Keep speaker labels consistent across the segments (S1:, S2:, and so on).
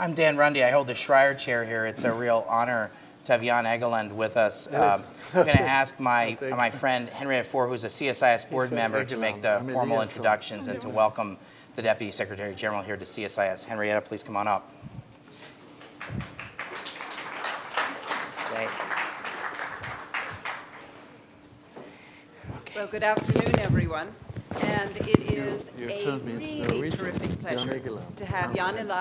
S1: I'm Dan Runde. I hold the Schreier chair here. It's a real honor to have Jan Eliasson with us. I'm going to ask my friend Henrietta Holsman-Fore, who's a CSIS board member, to make the formal introductions and to welcome the Deputy Secretary General here to CSIS. Henrietta, please come on up.
S2: Well, good afternoon, everyone. And it is a really terrific pleasure to have Jan Eliasson,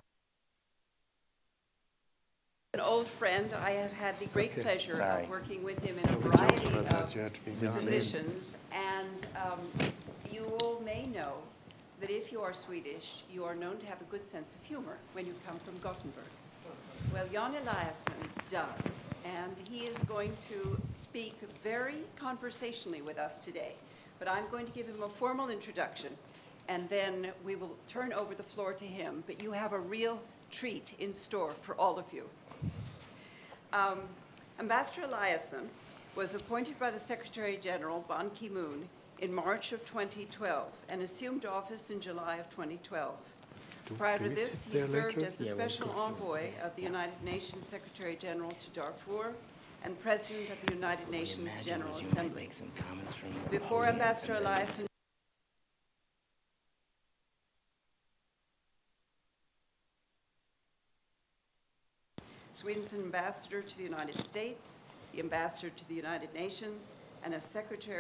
S2: an old friend. I have had the great pleasure of working with him in a variety of positions. And you all may know that if you are Swedish, you are known to have a good sense of humor when you come from Gothenburg. Well, Jan Eliasson does, and he is going to speak very conversationally with us today. But I'm going to give him a formal introduction, and then we will turn over the floor to him. But you have a real treat in store for all of you. Ambassador Eliasson was appointed by the Secretary General, Ban Ki-moon, in March of 2012 and assumed office in July of 2012. Prior to this, he served as the Special Envoy of the United Nations Secretary General to Darfur and President of the United Nations General Assembly. Before Ambassador Eliasson Sweden's ambassador to the United States, the ambassador to the United Nations, and as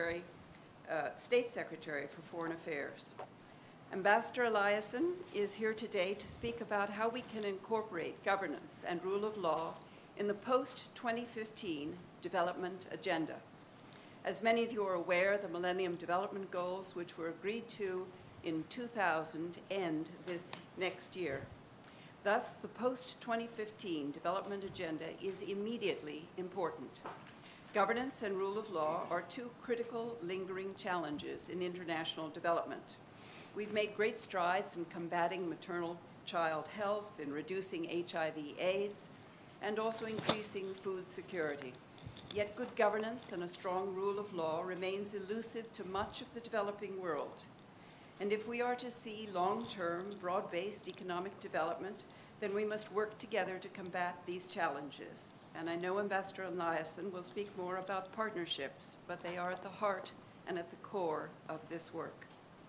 S2: State Secretary for Foreign Affairs. Ambassador Eliasson is here today to speak about how we can incorporate governance and rule of law in the post-2015 development agenda. As many of you are aware, the Millennium Development Goals, which were agreed to in 2000, end this next year. Thus, the post-2015 development agenda is immediately important. Governance and rule of law are two critical, lingering challenges in international development. We've made great strides in combating maternal-child health, in reducing HIV/AIDS, and also increasing food security. Yet good governance and a strong rule of law remains elusive to much of the developing world. And if we are to see long-term, broad-based economic development, then we must work together to combat these challenges. And I know Ambassador Eliasson will speak more about partnerships, but they are at the heart and at the core of this work.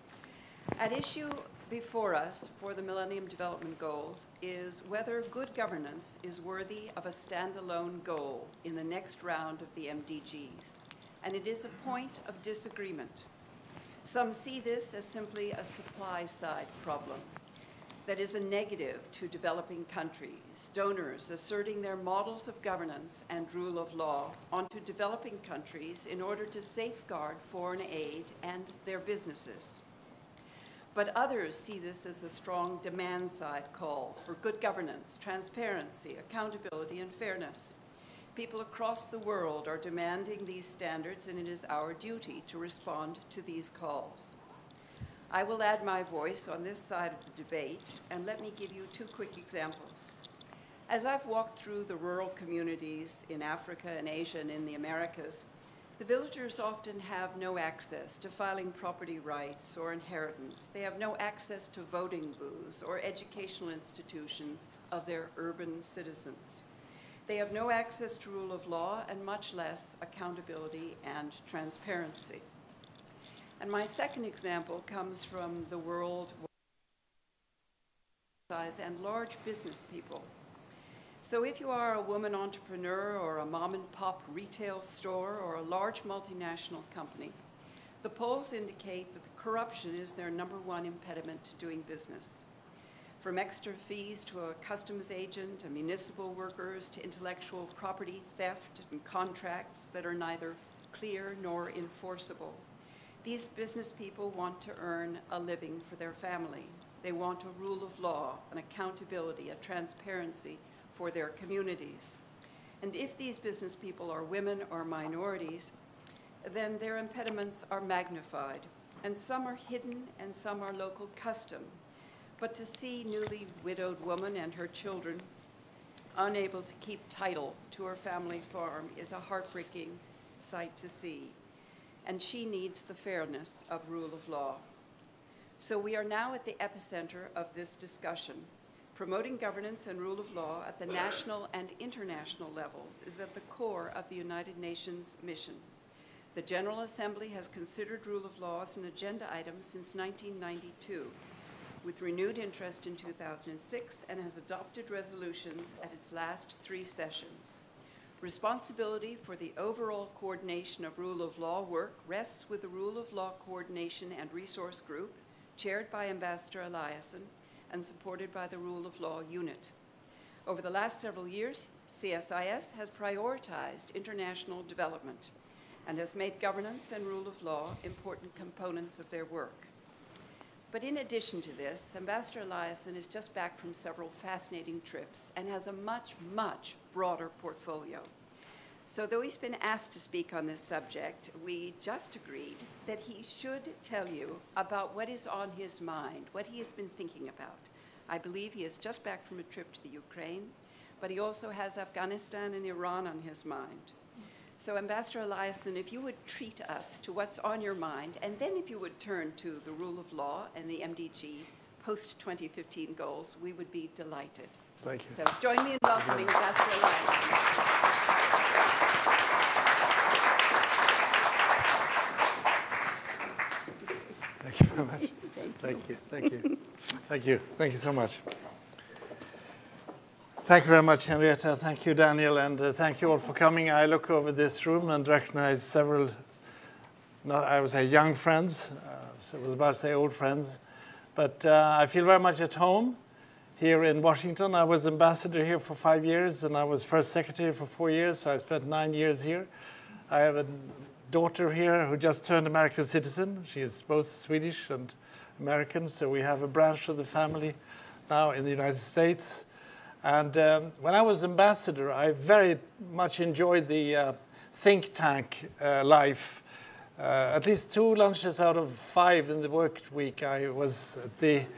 S2: At issue before us for the Millennium Development Goals is whether good governance is worthy of a standalone goal in the next round of the MDGs. And it is a point of disagreement. Some see this as simply a supply-side problem that is a negative to developing countries, donors asserting their models of governance and rule of law onto developing countries in order to safeguard foreign aid and their businesses. But others see this as a strong demand-side call for good governance, transparency, accountability, and fairness. People across the world are demanding these standards, and it is our duty to respond to these calls. I will add my voice on this side of the debate, and let me give you two quick examples. As I've walked through the rural communities in Africa and Asia and in the Americas, the villagers often have no access to filing property rights or inheritance. They have no access to voting booths or educational institutions of their urban citizens. They have no access to rule of law and much less accountability and transparency. And my second example comes from the world and large business people. So if you are a woman entrepreneur or a mom-and-pop retail store or a large multinational company, the polls indicate that corruption is their #1 impediment to doing business. From extra fees to a customs agent and municipal workers to intellectual property theft and contracts that are neither clear nor enforceable. These business people want to earn a living for their family. They want a rule of law, an accountability, a transparency for their communities. And if these business people are women or minorities, then their impediments are magnified. And some are hidden and some are local custom. But to see newly widowed woman and her children unable to keep title to her family farm is a heartbreaking sight to see. And she needs the fairness of rule of law. So we are now at the epicenter of this discussion. Promoting governance and rule of law at the national and international levels is at the core of the United Nations mission. The General Assembly has considered rule of law as an agenda item since 1992, with renewed interest in 2006, and has adopted resolutions at its last 3 sessions. Responsibility for the overall coordination of rule of law work rests with the Rule of Law Coordination and Resource Group, chaired by Ambassador Eliasson and supported by the Rule of Law Unit. Over the last several years, CSIS has prioritized international development and has made governance and rule of law important components of their work. But in addition to this, Ambassador Eliasson is just back from several fascinating trips and has a much, much broader portfolio. So though he's been asked to speak on this subject, we just agreed that he should tell you about what is on his mind, what he has been thinking about. I believe he is just back from a trip to the Ukraine, but he also has Afghanistan and Iran on his mind. So Ambassador Eliasson, if you would treat us to what's on your mind, and then if you would turn to the rule of law and the MDG post-2015 goals, we would be delighted.
S3: Thank you.
S2: So join me in welcoming Ambassador Eliasson.
S3: Thank you very much. Thank you. Thank you. Thank you. Thank you so much. Thank you very much, Henrietta. Thank you, Daniel, and thank you all for coming. I look over this room and recognize several, I would say, young friends. So I was about to say old friends. But I feel very much at home here in Washington. I was ambassador here for 5 years, and I was first secretary for 4 years, so I spent 9 years here. I have a daughter here who just turned American citizen. She is both Swedish and American, so we have a branch of the family now in the United States. And when I was ambassador, I very much enjoyed the think tank life. At least 2 lunches out of 5 in the work week, I was at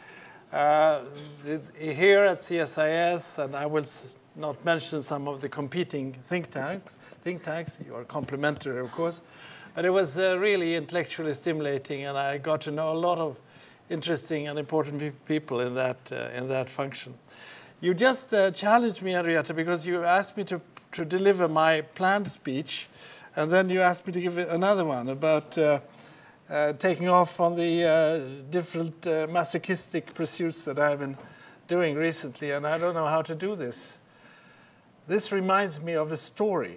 S3: here at CSIS, and I will not mention some of the competing think tanks. You are complimentary, of course. But it was really intellectually stimulating, and I got to know a lot of interesting and important people in that function. You just challenged me, Henrietta, because you asked me to deliver my planned speech, and then you asked me to give another one about taking off on the different masochistic pursuits that I've been doing recently, and I don't know how to do this. This reminds me of a story.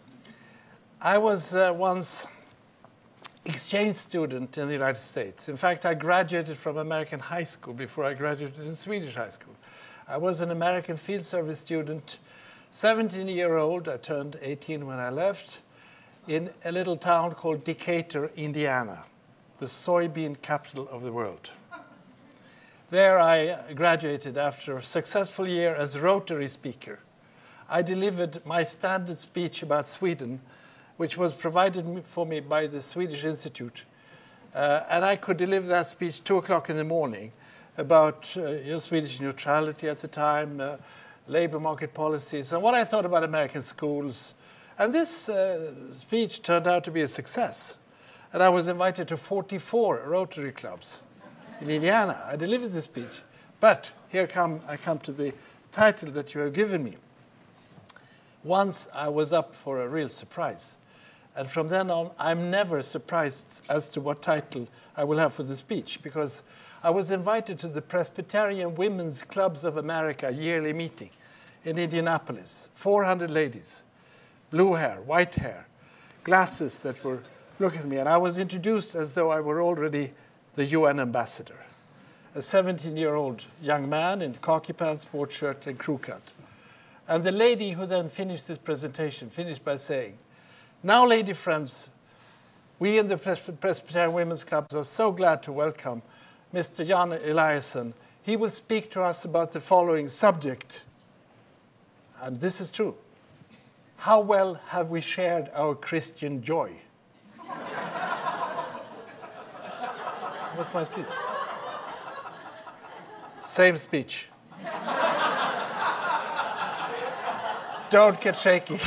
S3: I was once exchange student in the United States. In fact, I graduated from American high school before I graduated in Swedish high school. I was an American field service student, 17-year-old. I turned 18 when I left, in a little town called Decatur, Indiana, the soybean capital of the world. There I graduated after a successful year as Rotary speaker. I delivered my standard speech about Sweden, which was provided for me by the Swedish Institute. And I could deliver that speech 2 o'clock in the morning about Swedish neutrality at the time, labor market policies, and what I thought about American schools. And this speech turned out to be a success. And I was invited to 44 Rotary clubs in Indiana. I delivered this speech. But I come to the title that you have given me. Once I was up for a real surprise. And from then on, I'm never surprised as to what title I will have for the speech, because I was invited to the Presbyterian Women's Clubs of America yearly meeting in Indianapolis. 400 ladies, blue hair, white hair, glasses that were looking at me. And I was introduced as though I were already the UN ambassador, a 17-year-old young man in khaki pants, sports shirt, and crew cut. And the lady who then finished this presentation finished by saying, "Now, lady friends, we in the Presbyterian Women's Club are so glad to welcome Mr. Jan Eliasson. He will speak to us about the following subject." And this is true. How well have we shared our Christian joy? What's my speech? Same speech. Don't get shaky.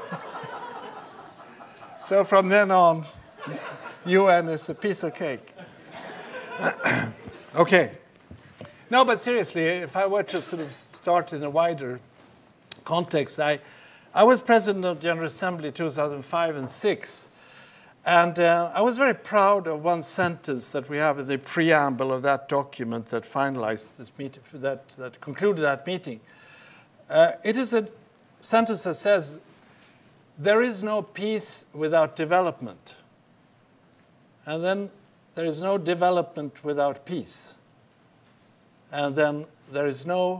S3: So from then on, UN is a piece of cake. Okay. No, but seriously, if I were to sort of start in a wider context, I was president of the General Assembly 2005 and 6, and I was very proud of one sentence that we have in the preamble of that document that finalized this meeting, that concluded that meeting. It is a sentence that says, "There is no peace without development." And then there is no development without peace. And then there is no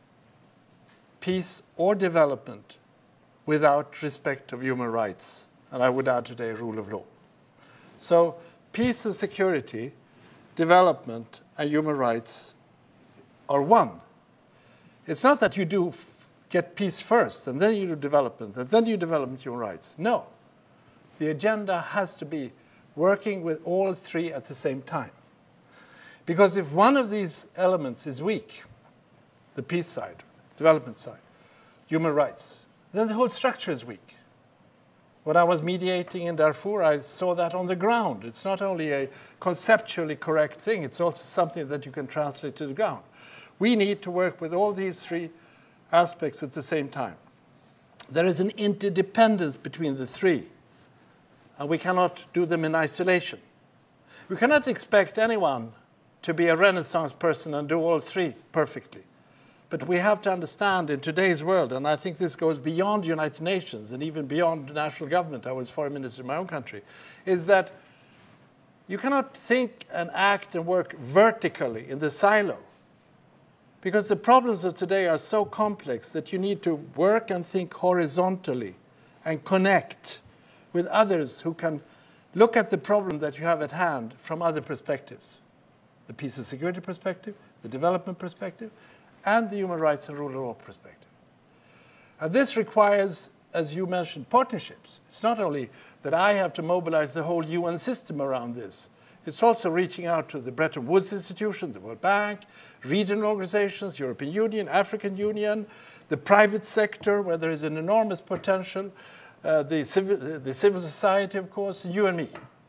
S3: peace or development without respect of human rights. And I would add today rule of law. So peace and security, development and human rights are one. It's not that you get peace first and then you do development and then you develop human rights. No. The agenda has to be working with all three at the same time. Because if one of these elements is weak, the peace side, development side, human rights, then the whole structure is weak. When I was mediating in Darfur, I saw that on the ground. It's not only a conceptually correct thing, it's also something that you can translate to the ground. We need to work with all these three aspects at the same time. There is an interdependence between the three, and we cannot do them in isolation. We cannot expect anyone to be a Renaissance person and do all three perfectly. But we have to understand in today's world, and I think this goes beyond the United Nations and even beyond the national government, I was foreign minister in my own country, is that you cannot think and act and work vertically in the silo. Because the problems of today are so complex that you need to work and think horizontally and connect with others who can look at the problem that you have at hand from other perspectives. The peace and security perspective, the development perspective, and the human rights and rule of law perspective. And this requires, as you mentioned, partnerships. It's not only that I have to mobilize the whole UN system around this. It's also reaching out to the Bretton Woods Institution, the World Bank, regional organizations, European Union, African Union, the private sector, where there is an enormous potential, the civil society, of course, and you and me.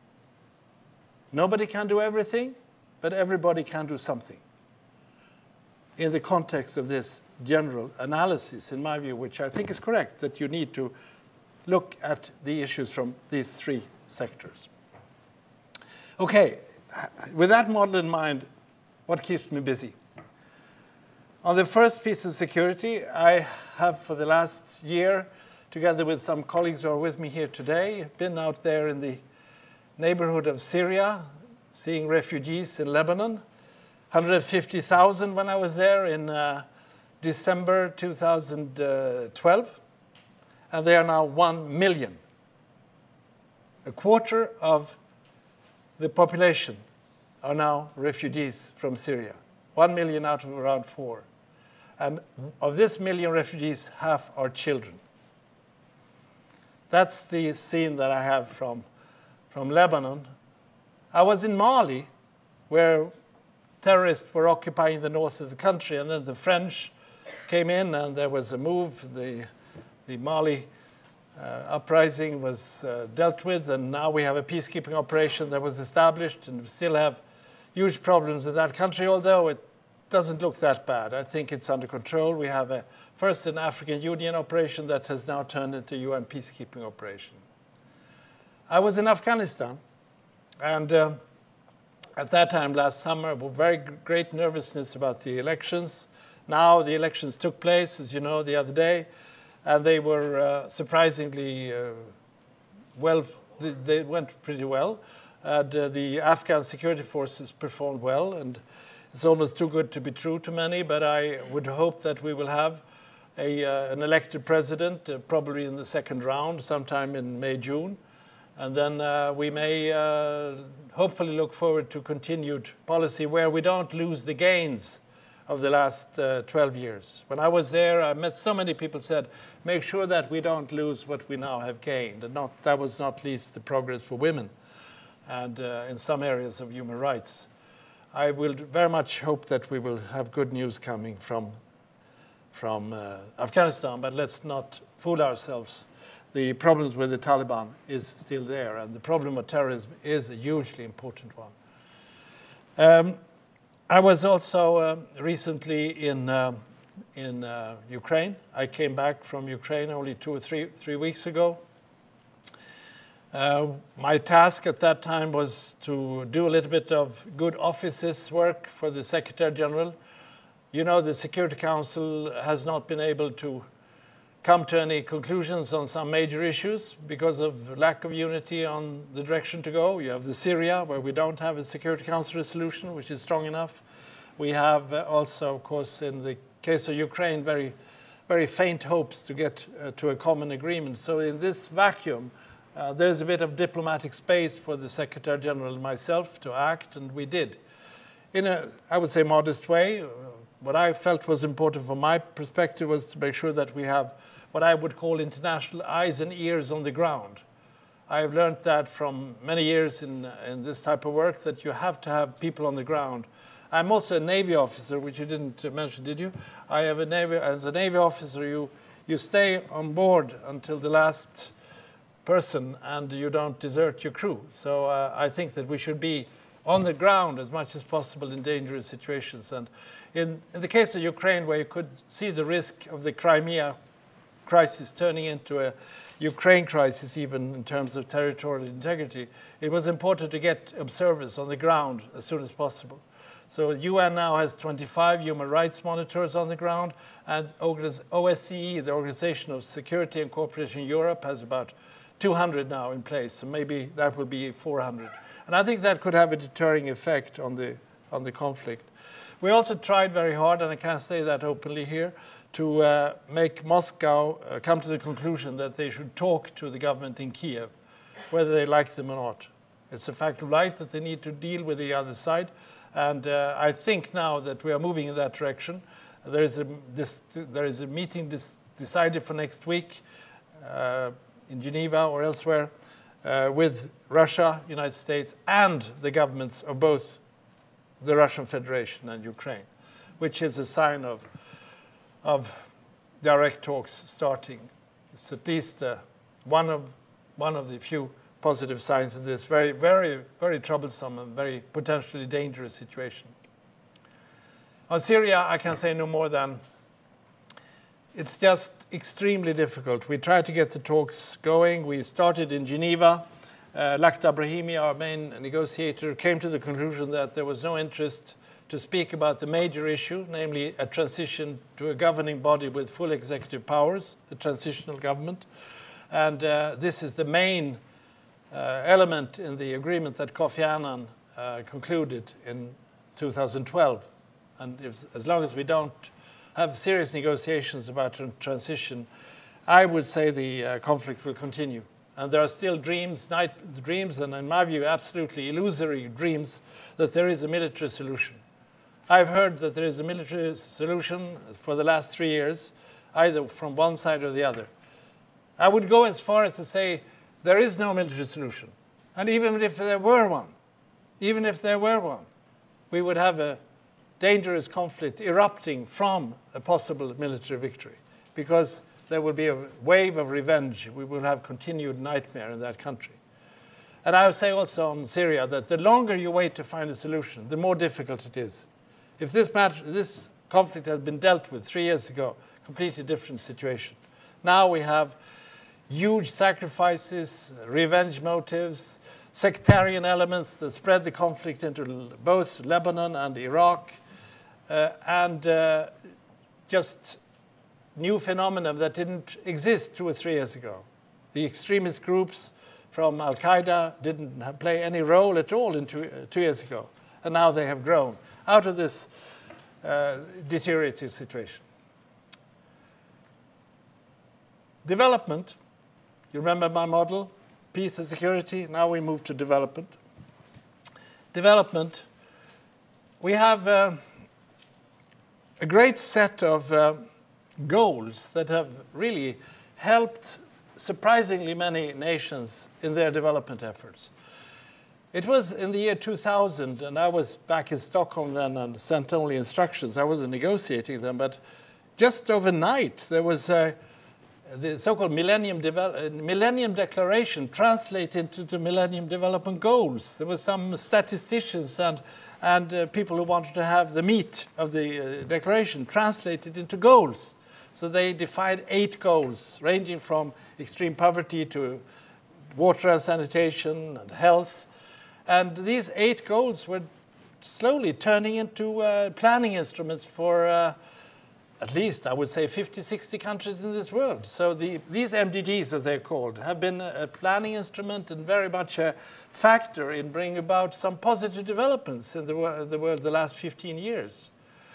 S3: Nobody can do everything, but everybody can do something. In the context of this general analysis, in my view, which I think is correct, that you need to look at the issues from these three sectors. Okay, with that model in mind, what keeps me busy? On the first piece of security, I have for the last year, together with some colleagues who are with me here today, been out there in the neighborhood of Syria, seeing refugees in Lebanon. 150,000 when I was there in December 2012, and they are now 1 million. A quarter of the population are now refugees from Syria. 1 million out of around 4. And of this million refugees, half are children. That's the scene that I have from Lebanon. I was in Mali, where terrorists were occupying the north of the country, and then the French came in, and there was a move. The Mali uprising was dealt with, and now we have a peacekeeping operation that was established, and we still have huge problems in that country, although it doesn't look that bad. I think it's under control. We have first an African Union operation that has now turned into a UN peacekeeping operation. I was in Afghanistan, and at that time, last summer, very great nervousness about the elections. Now the elections took place, as you know, the other day, and they were surprisingly well, they went pretty well. The Afghan security forces performed well, and it's almost too good to be true to many, but I would hope that we will have an elected president, probably in the second round, sometime in May, June. And then we may hopefully look forward to continued policy where we don't lose the gains of the last 12 years. When I was there, I met so many people who said, make sure that we don't lose what we now have gained. And that was not least the progress for women and in some areas of human rights. I will very much hope that we will have good news coming from Afghanistan, but let's not fool ourselves. The problems with the Taliban is still there, and the problem of terrorism is a hugely important one. I was also recently in Ukraine. I came back from Ukraine only 2 or 3 weeks ago. My task at that time was to do a little bit of good offices work for the Secretary General. You know, the Security Council has not been able to come to any conclusions on some major issues because of lack of unity on the direction to go. You have the Syria, where we don't have a Security Council resolution, which is strong enough. We have also, of course, in the case of Ukraine, very, very faint hopes to get to a common agreement. So in this vacuum, there's a bit of diplomatic space for the Secretary General and myself to act, and we did. In a, I would say, modest way. What I felt was important from my perspective was to make sure that we have what I would call international eyes and ears on the ground. I've learned that from many years in this type of work, that you have to have people on the ground. I'm also a Navy officer, which you didn't mention, did you? I have a Navy, as a Navy officer, you stay on board until the last person and you don't desert your crew. So I think that we should be on the ground as much as possible in dangerous situations. And in the case of Ukraine, where you could see the risk of the Crimea crisis turning into a Ukraine crisis, even in terms of territorial integrity, it was important to get observers on the ground as soon as possible. So the UN now has 25 human rights monitors on the ground, and OSCE, the Organization of Security and Cooperation in Europe, has about 200 now in place, and maybe that will be 400. And I think that could have a deterring effect on the conflict. We also tried very hard, and I can't say that openly here, to make Moscow come to the conclusion that they should talk to the government in Kiev, whether they like them or not. It's a fact of life that they need to deal with the other side. And I think now that we are moving in that direction. There is a meeting decided for next week in Geneva or elsewhere with Russia, United States, and the governments of both the Russian Federation and Ukraine, which is a sign of direct talks starting. It's at least one of the few positive signs in this very, very, very troublesome and very potentially dangerous situation. On Syria, I can say no more than it's just extremely difficult. We tried to get the talks going. We started in Geneva. Lakhdar Brahimi, our main negotiator, came to the conclusion that there was no interest to speak about the major issue, namely a transition to a governing body with full executive powers, a transitional government. And this is the main element in the agreement that Kofi Annan concluded in 2012. And as long as we don't have serious negotiations about transition, I would say the conflict will continue. And there are still dreams, night dreams, and in my view, absolutely illusory dreams that there is a military solution. I've heard that there is a military solution for the last 3 years, either from one side or the other. I would go as far as to say there is no military solution. And even if there were one, we would have a dangerous conflict erupting from a possible military victory, because there will be a wave of revenge. We will have continued nightmare in that country. And I would say also on Syria that the longer you wait to find a solution, the more difficult it is. If this conflict had been dealt with 3 years ago, completely different situation. Now we have huge sacrifices, revenge motives, sectarian elements that spread the conflict into both Lebanon and Iraq, and just new phenomena that didn't exist 2 or 3 years ago. The extremist groups from Al-Qaeda didn't play any role at all in 2 years ago, and now they have grown out of this deteriorating situation. Development, you remember my model, peace and security. Now we move to development. Development, we have a great set of goals that have really helped surprisingly many nations in their development efforts. It was in the year 2000, and I was back in Stockholm then and sent only instructions. I wasn't negotiating them, but just overnight there was a the so-called Millennium Declaration translated into Millennium Development Goals. There were some statisticians and people who wanted to have the meat of the declaration translated into goals. So they defined 8 goals, ranging from extreme poverty to water and sanitation and health. And these 8 goals were slowly turning into planning instruments for at least, I would say, 50, 60 countries in this world. So these MDGs, as they're called, have been a planning instrument and very much a factor in bringing about some positive developments in the world the last 15 years.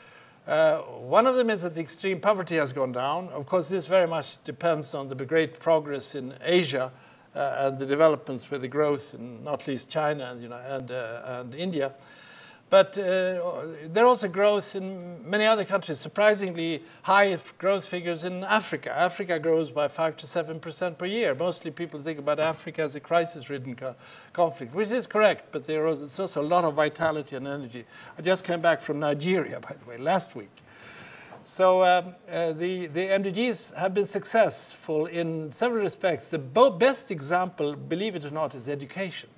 S3: One of them is that the extreme poverty has gone down. Of course, this very much depends on the great progress in Asia and the developments with the growth in not least China and India. But there also growth in many other countries, surprisingly high growth figures in Africa. Africa grows by 5 to 7% per year. Mostly people think about Africa as a crisis-ridden conflict, which is correct, but there's also a lot of vitality and energy. I just came back from Nigeria, by the way, last week. So the MDGs have been successful in several respects. The best example, believe it or not, is education.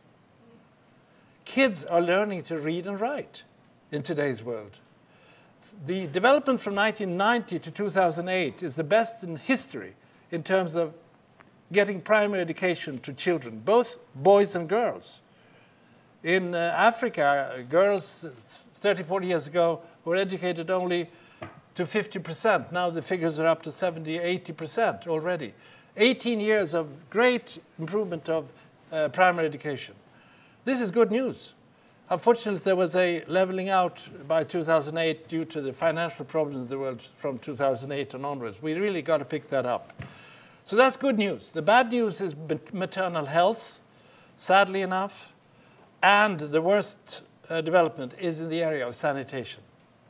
S3: Kids are learning to read and write in today's world. The development from 1990 to 2008 is the best in history in terms of getting primary education to children, both boys and girls. In Africa, girls 30, 40 years ago were educated only to 50%. Now the figures are up to 70, 80% already. 18 years of great improvement of primary education. This is good news. Unfortunately, there was a leveling out by 2008 due to the financial problems in the world from 2008 and onwards. We really got to pick that up. So that's good news. The bad news is maternal health, sadly enough, and the worst development is in the area of sanitation.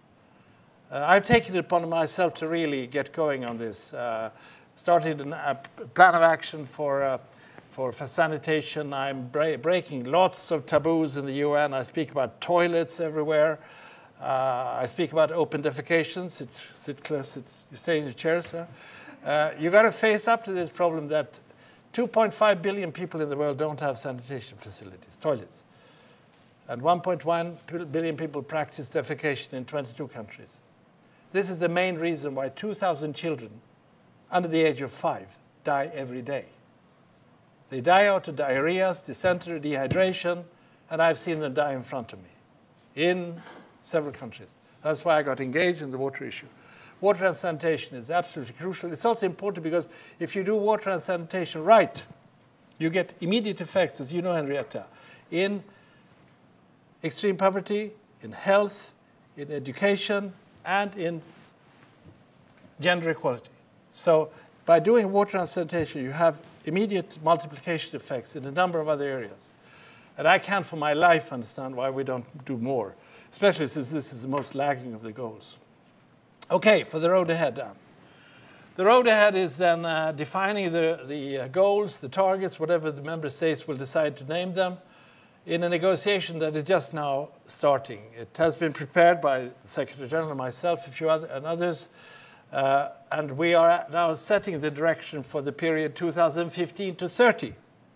S3: I've taken it upon myself to really get going on this. Started a plan of action for sanitation. I'm breaking lots of taboos in the UN. I speak about toilets everywhere. I speak about open defecations. Sit close, you stay in your chairs. You got to face up to this problem that 2.5 billion people in the world don't have sanitation facilities, toilets. And 1.1 billion people practice defecation in 22 countries. This is the main reason why 2,000 children under the age of 5 die every day. They die out of diarrheas, dysentery, dehydration, and I've seen them die in front of me in several countries. That's why I got engaged in the water issue. Water and sanitation is absolutely crucial. It's also important because if you do water and sanitation right, you get immediate effects, as you know, Henrietta, in extreme poverty, in health, in education, and in gender equality. So by doing water and sanitation, you have immediate multiplication effects in a number of other areas. And I can't for my life understand why we don't do more, especially since this is the most lagging of the goals. Okay, for the road ahead then. The road ahead is then defining the goals, the targets, whatever the member states will decide to name them, in a negotiation that is just now starting. It has been prepared by the Secretary General and myself, a few others, and we are now setting the direction for the period 2015 to 30.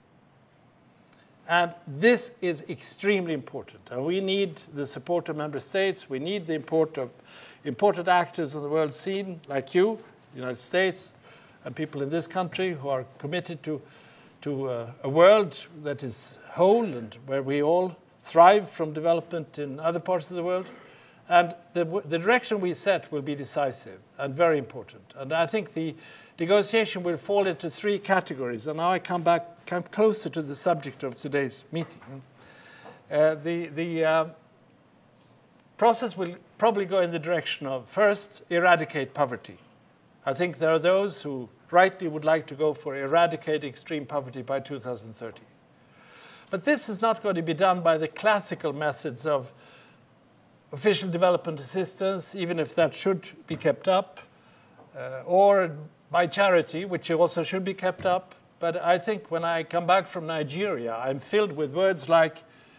S3: And this is extremely important. And we need the support of member states. We need the important actors on the world scene, like you, the United States, and people in this country who are committed to a world that is whole and where we all thrive from development in other parts of the world. And the direction we set will be decisive and very important. And I think the negotiation will fall into 3 categories. And now I come closer to the subject of today's meeting. The process will probably go in the direction of, first, eradicate poverty. I think there are those who rightly would like to go for eradicate extreme poverty by 2030. But this is not going to be done by the classical methods of official development assistance, even if that should be kept up, or by charity, which also should be kept up. But I think when I come back from Nigeria, I'm filled with words like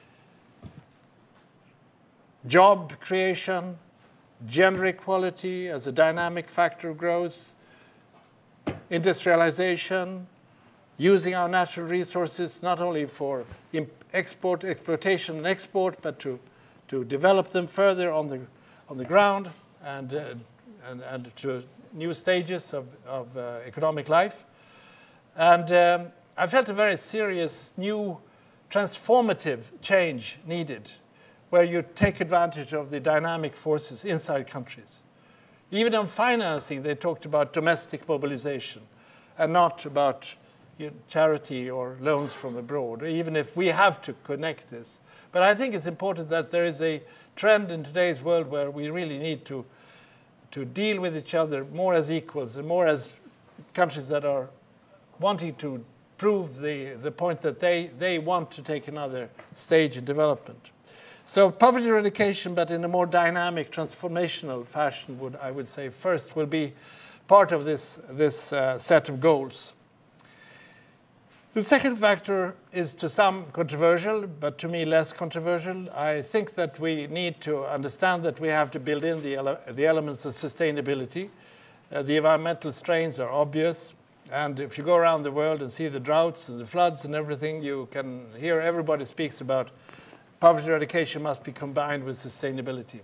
S3: job creation, gender equality as a dynamic factor of growth, industrialization, using our natural resources not only for exploitation and export, but to develop them further on the ground and to new stages of economic life. And I felt a very serious new transformative change needed, where you take advantage of the dynamic forces inside countries. Even on financing, they talked about domestic mobilization and not about charity or loans from abroad, even if we have to connect this. But I think it's important that there is a trend in today's world where we really need to deal with each other more as equals and more as countries that are wanting to prove the point that they want to take another stage in development. So poverty eradication, but in a more dynamic, transformational fashion, I would say first will be part of this set of goals. The second factor is to some controversial, but to me less controversial. I think that we need to understand that we have to build in the elements of sustainability. The environmental strains are obvious. And if you go around the world and see the droughts and the floods and everything, you can hear everybody speaks about poverty eradication must be combined with sustainability.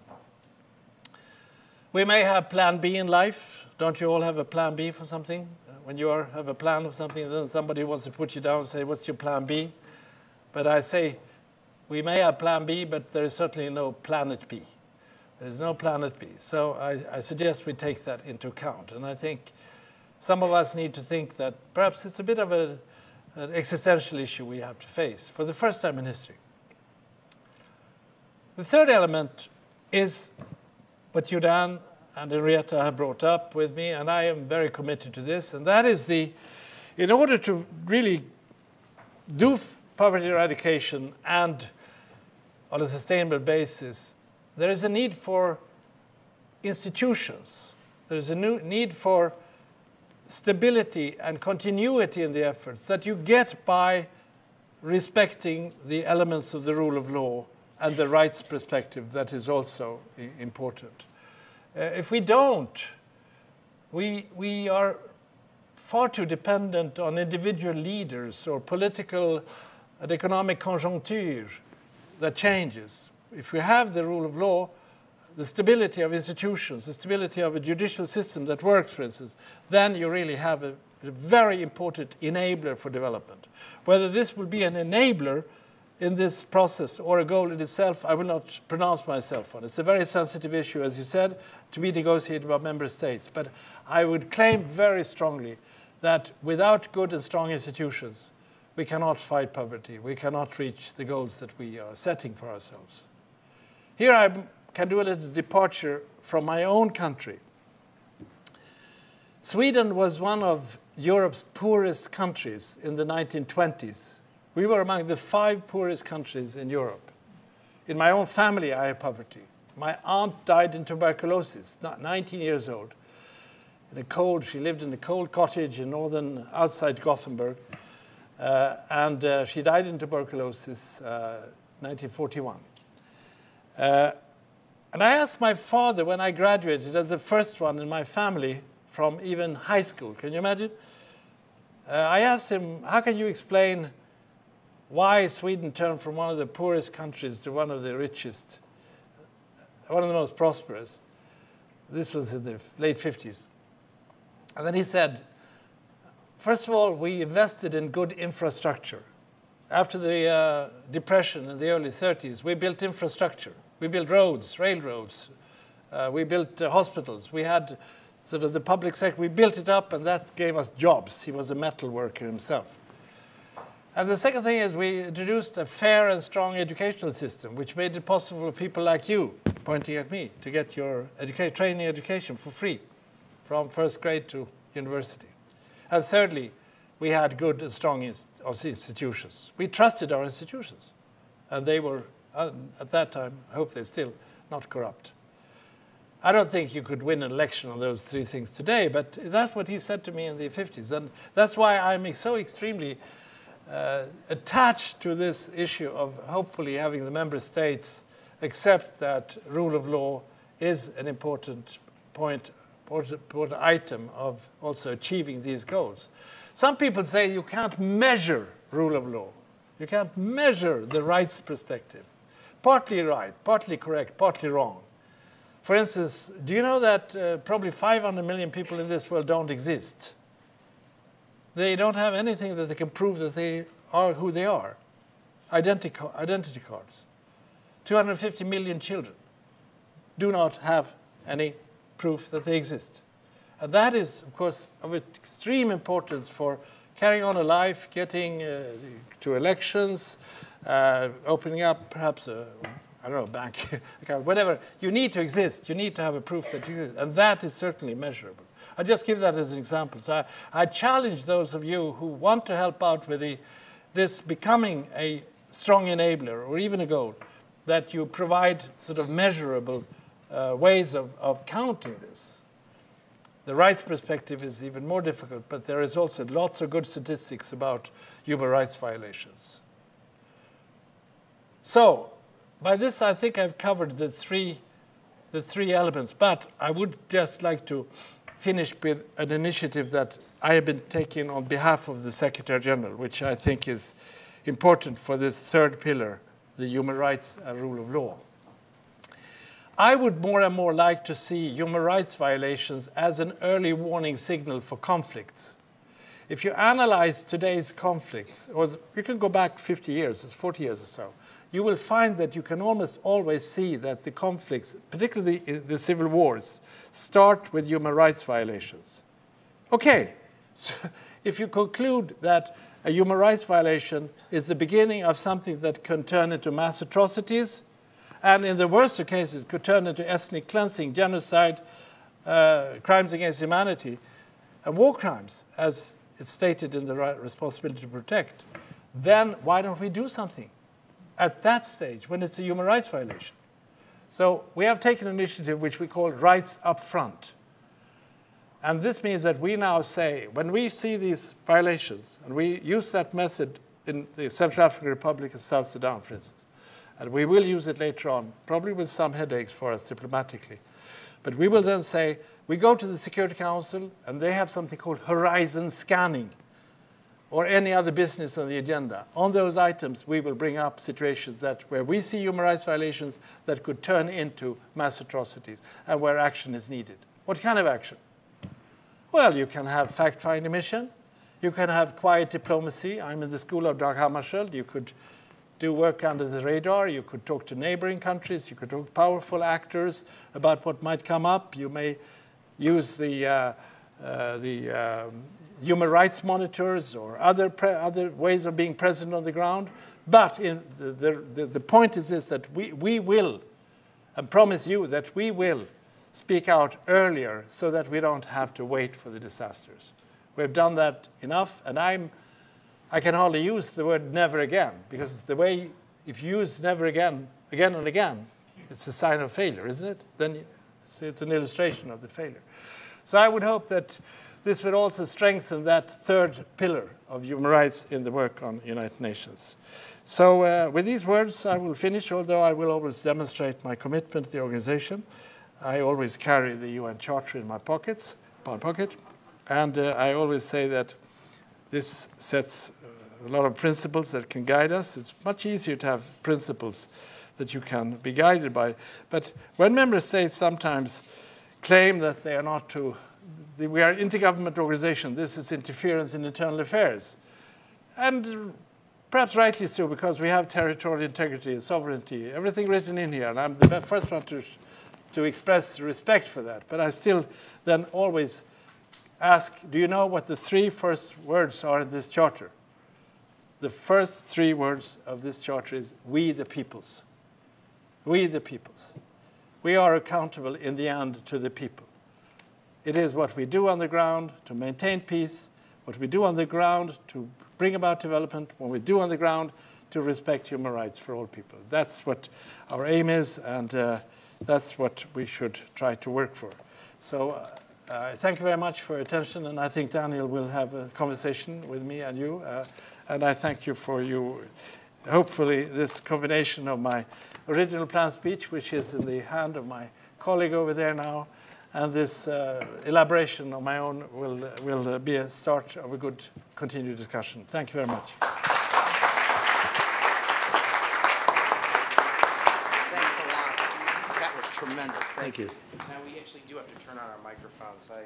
S3: We may have plan B in life. Don't you all have a plan B for something? When you have a plan of something, then somebody wants to put you down and say, what's your plan B? But I say, we may have plan B, but there is certainly no planet B. There is no planet B. So I suggest we take that into account. And I think some of us need to think that perhaps it's a bit of an existential issue we have to face for the first time in history. The third element is what you, Dan, and Henrietta have brought up with me, and I am very committed to this, and that is in order to really do poverty eradication and on a sustainable basis, there is a need for institutions. There is a need for stability and continuity in the efforts that you get by respecting the elements of the rule of law and the rights perspective that is also important. If we don't, we are far too dependent on individual leaders or political and economic conjuncture that changes. If we have the rule of law, the stability of institutions, the stability of a judicial system that works, for instance, then you really have a very important enabler for development. Whether this will be an enabler in this process or a goal in itself, I will not pronounce myself on. It's a very sensitive issue, as you said, to be negotiated by member states. But I would claim very strongly that without good and strong institutions, we cannot fight poverty. We cannot reach the goals that we are setting for ourselves. Here I can do a little departure from my own country. Sweden was one of Europe's poorest countries in the 1920s. We were among the 5 poorest countries in Europe. In my own family, I have poverty. My aunt died in tuberculosis, 19 years old. She lived in a cold cottage in outside Gothenburg. And she died in tuberculosis 1941. And I asked my father when I graduated as the first one in my family from even high school. Can you imagine? I asked him, how can you explain why Sweden turned from one of the poorest countries to one of the richest, one of the most prosperous? This was in the late 50s. And then he said, first of all, we invested in good infrastructure. After the Depression in the early 30s, we built infrastructure. We built roads, railroads. We built hospitals. We had sort of the public sector. We built it up, and that gave us jobs. He was a metal worker himself. And the second thing is we introduced a fair and strong educational system, which made it possible for people like you, pointing at me, to get your training education for free from first grade to university. And thirdly, we had good and strong institutions. We trusted our institutions. And they were, at that time, I hope they're still, not corrupt. I don't think you could win an election on those 3 things today, but that's what he said to me in the 50s. And that's why I'm so extremely attached to this issue of hopefully having the member states accept that rule of law is an important point important item of also achieving these goals. Some people say you can't measure rule of law. You can't measure the rights perspective. Partly right, partly correct, partly wrong. For instance, do you know that probably 500 million people in this world don't exist? They don't have anything that they can prove that they are who they are. Identity cards. 250 million children do not have any proof that they exist. And that is, of course, of extreme importance for carrying on a life, getting to elections, opening up perhaps a, I don't know, bank account, whatever. You need to exist. You need to have a proof that you exist. And that is certainly measurable. I just give that as an example. So I challenge those of you who want to help out with this becoming a strong enabler or even a goal, that you provide sort of measurable ways of counting this. The rights perspective is even more difficult, but there is also lots of good statistics about human rights violations. So, by this, I think I've covered the three elements, but I would just like to finish with an initiative that I have been taking on behalf of the Secretary General, which I think is important for this third pillar, the human rights and rule of law. I would more and more like to see human rights violations as an early warning signal for conflicts. If you analyze today's conflicts, or you can go back 50 years, it's 40 years or so, you will find that you can almost always see that the conflicts, particularly the civil wars, start with human rights violations. Okay, so if you conclude that a human rights violation is the beginning of something that can turn into mass atrocities, and in the worst of cases could turn into ethnic cleansing, genocide, crimes against humanity, and war crimes, as it's stated in the responsibility to protect, then why don't we do something at that stage when it's a human rights violation? So we have taken an initiative which we call rights up front. And this means that we now say, when we see these violations, and we use that method in the Central African Republic and South Sudan, for instance, and we will use it later on, probably with some headaches for us diplomatically. But we will then say, we go to the Security Council, and they have something called horizon scanning, or any other business on the agenda. On those items, we will bring up situations where we see human rights violations that could turn into mass atrocities, and where action is needed. What kind of action? Well, you can have fact-finding mission. You can have quiet diplomacy. I'm in the school of Dag Hammarskjöld. You could do work under the radar. You could talk to neighboring countries. You could talk to powerful actors about what might come up. You may use the human rights monitors or other ways of being present on the ground. But the point is this, that we will, and promise you that we will, speak out earlier so that we don't have to wait for the disasters. We've done that enough, and I can hardly use the word never again, because the way, if you use never again and again, it's a sign of failure, isn't it? Then it's an illustration of the failure. So I would hope that this would also strengthen that third pillar of human rights in the work on United Nations. So with these words, I will finish, although I will always demonstrate my commitment to the organization. I always carry the UN Charter in my pocket, and I always say that this sets a lot of principles that can guide us. It's much easier to have principles that you can be guided by. But when member states sometimes claim that they are not to, we are an intergovernmental organization, this is interference in internal affairs. And perhaps rightly so, because we have territorial integrity, sovereignty, everything written in here, and I'm the first one to express respect for that. But I still then always ask, do you know what the three first words are in this charter? The first three words of this charter is, we the peoples. We the peoples. We are accountable in the end to the people. It is what we do on the ground to maintain peace, what we do on the ground to bring about development, what we do on the ground to respect human rights for all people. That's what our aim is, and that's what we should try to work for. So thank you very much for your attention, and I think Daniel will have a conversation with me and you. And I thank you for hopefully this combination of my original planned speech, which is in the hand of my colleague over there now, And this elaboration on my own will be a start of a good continued discussion. Thank you very much.
S1: Thanks a lot. That was tremendous. Thank you. Now we actually do have to turn on our microphones. I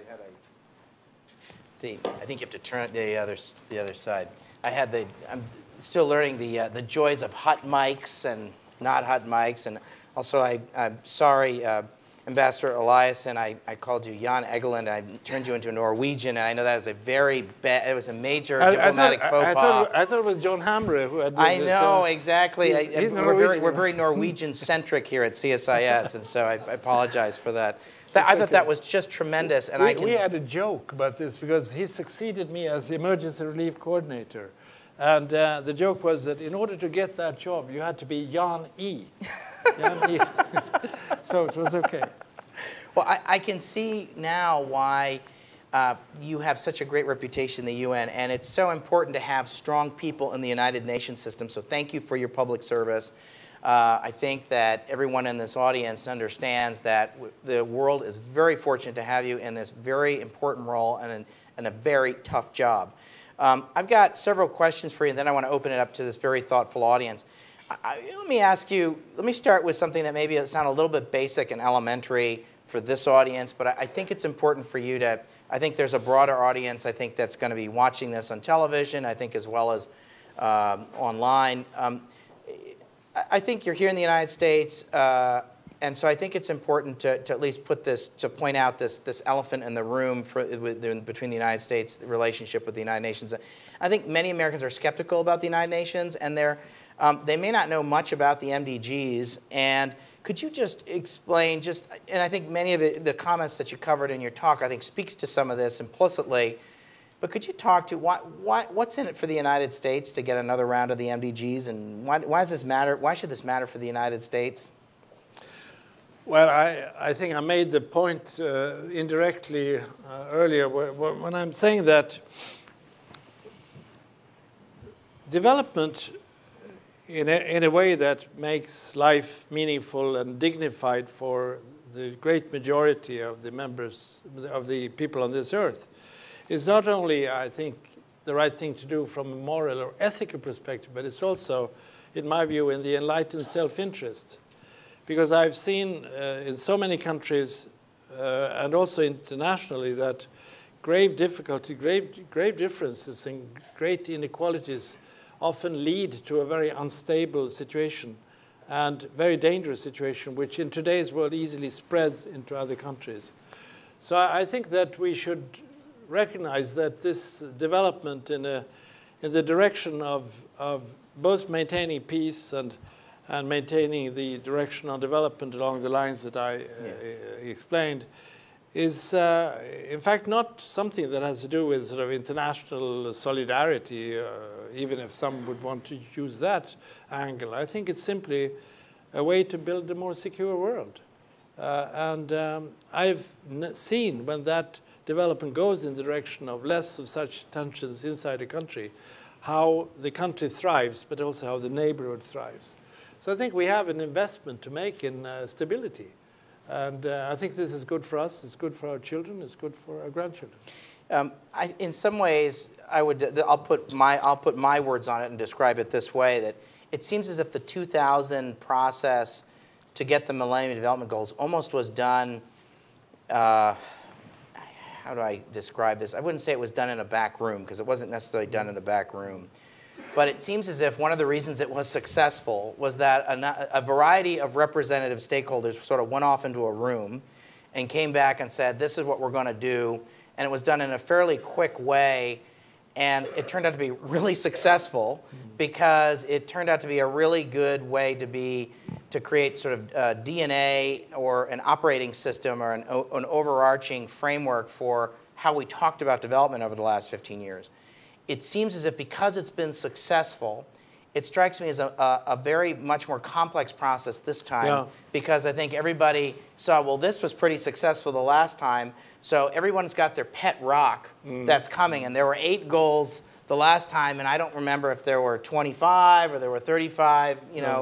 S1: think you have to turn it the other side. I'm still learning the joys of hot mics and not hot mics, and also I'm sorry, Ambassador Eliasson, I called you Jan Eliasson. I turned you into a Norwegian, and I know that is a very bad. It was a major diplomatic faux pas.
S3: I thought it was John Hamre who had done
S1: this. I know exactly.
S3: We're
S1: very Norwegian-centric here at CSIS, and so I apologize for that. I thought that was just tremendous, and
S3: we had a joke about this because he succeeded me as the emergency relief coordinator, and the joke was that in order to get that job, you had to be Jan E. Jan E. So it was okay.
S1: Well, I can see now why you have such a great reputation in the UN, and it's so important to have strong people in the United Nations system. So thank you for your public service. I think that everyone in this audience understands that the world is very fortunate to have you in this very important role and a very tough job. I've got several questions for you, and then I want to open it up to this very thoughtful audience. Let me start with something that maybe sounds a little bit basic and elementary for this audience, but I think it's important for you to, I think there's a broader audience, I think, that's going to be watching this on television, I think, as well as online. I think you're here in the United States, and so I think it's important to at least point out this elephant in the room between the United States, the relationship with the United Nations. I think many Americans are skeptical about the United Nations, and they may not know much about the MDGs. And could you just explain, and I think many of the comments that you covered in your talk, I think, speaks to some of this implicitly. But could you talk to what's in it for the United States to get another round of the MDGs, and why does this matter? Why should this matter for the United States?
S3: Well, I think I made the point indirectly earlier when I'm saying that development in a way that makes life meaningful and dignified for the great majority of the members of the people on this earth is not only, I think, the right thing to do from a moral or ethical perspective, but it's also, in my view, in the enlightened self-interest. Because I've seen in so many countries and also internationally that grave difficulty, grave differences and great inequalities often lead to a very unstable situation and very dangerous situation, which in today's world easily spreads into other countries. So I think that we should recognize that this development in the direction of both maintaining peace and maintaining the direction on development along the lines that I explained is, in fact, not something that has to do with sort of international solidarity, even if some would want to use that angle. I think it's simply a way to build a more secure world. I've seen when that development goes in the direction of less of such tensions inside a country, how the country thrives, but also how the neighborhood thrives. So I think we have an investment to make in stability. And I think this is good for us, it's good for our children, it's good for our grandchildren.
S1: In some ways, I'll put my words on it and describe it this way, that it seems as if the 2000 process to get the Millennium Development Goals almost was done, how do I describe this? I wouldn't say it was done in a back room, because it wasn't necessarily done in a back room. But it seems as if one of the reasons it was successful was that a variety of representative stakeholders sort of went off into a room and came back and said, this is what we're going to do. And it was done in a fairly quick way. And it turned out to be really successful because it turned out to be a really good way to create sort of DNA or an operating system or an overarching framework for how we talked about development over the last 15 years. It seems as if because it's been successful, it strikes me as a very much more complex process this time, because I think everybody saw, well, this was pretty successful the last time, so everyone's got their pet rock that's coming, and there were 8 goals the last time, and I don't remember if there were 25 or there were 35,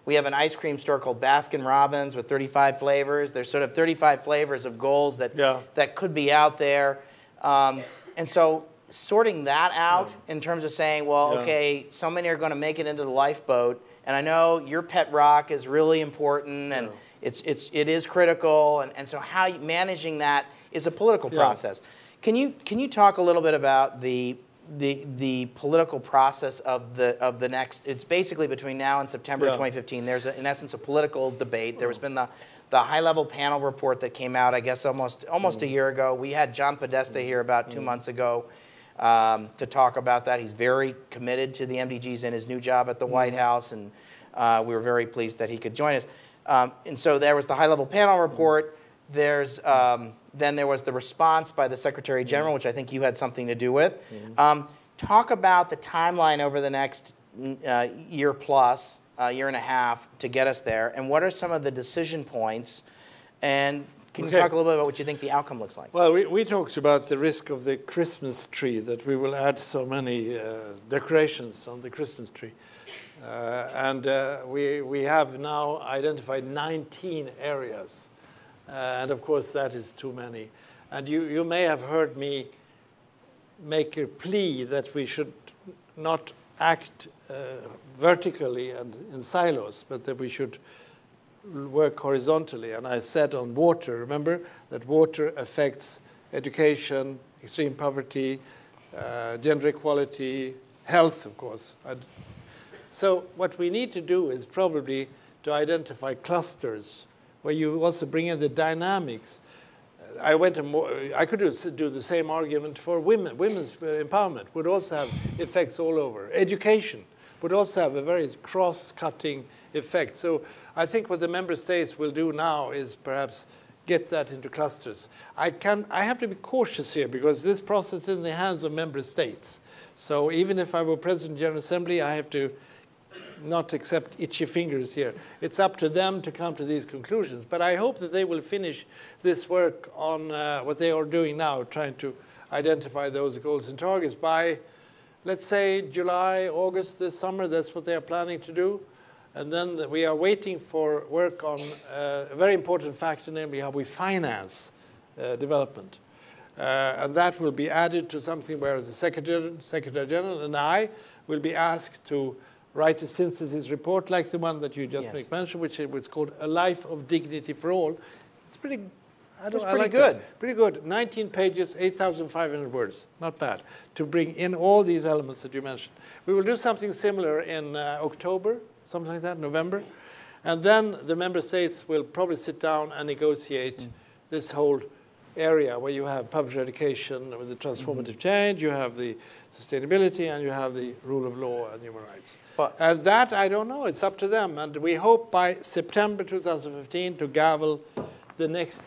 S1: We have an ice cream store called Baskin Robbins with 35 flavors. There's sort of 35 flavors of goals that, that could be out there. And so sorting that out in terms of saying, well, okay, so many are going to make it into the lifeboat. And I know your pet rock is really important, and it is critical. And so how managing that is a political process. Can you talk a little bit about the political process of the next? It's basically between now and September 2015. There's in essence a political debate. There has been the high-level panel report that came out, I guess, almost a year ago. We had John Podesta here about 2 months ago to talk about that. He's very committed to the MDGs in his new job at the White House, and we were very pleased that he could join us. And so there was the high-level panel report. There's then there was the response by the Secretary General, which I think you had something to do with. Talk about the timeline over the next year plus, year and a half to get us there, and what are some of the decision points, and can you talk a little bit about what you think the outcome looks like?
S3: Well, we talked about the risk of the Christmas tree, that we will add so many decorations on the Christmas tree. And we have now identified 19 areas. And of course, that is too many. And you may have heard me make a plea that we should not act vertically and in silos, but that we should work horizontally. And I said on water, remember, that water affects education, extreme poverty, gender equality, health, of course. So what we need to do is probably to identify clusters where you also bring in the dynamics. I could do the same argument for women. Women's empowerment would also have effects all over. Education would also have a very cross-cutting effect. So I think what the member states will do now is perhaps get that into clusters. I have to be cautious here because this process is in the hands of member states. So even if I were President of the General Assembly, I have to not accept itchy fingers here. It's up to them to come to these conclusions. But I hope that they will finish this work on what they are doing now, trying to identify those goals and targets by, let's say, July, August this summer. That's what they are planning to do. And then we are waiting for work on a very important factor, namely how we finance development. And that will be added to something where the Secretary General and I will be asked to write a synthesis report like the one that you just mentioned, which was called A Life of Dignity for All. It's pretty, pretty good. Pretty good. 19 pages, 8,500 words. Not bad. To bring in all these elements that you mentioned. We will do something similar in October, something like that, November. And then the member states will probably sit down and negotiate this whole area where you have public education with the transformative change, you have the sustainability, and you have the rule of law and human rights. And that, I don't know. It's up to them. And we hope by September 2015 to gavel the next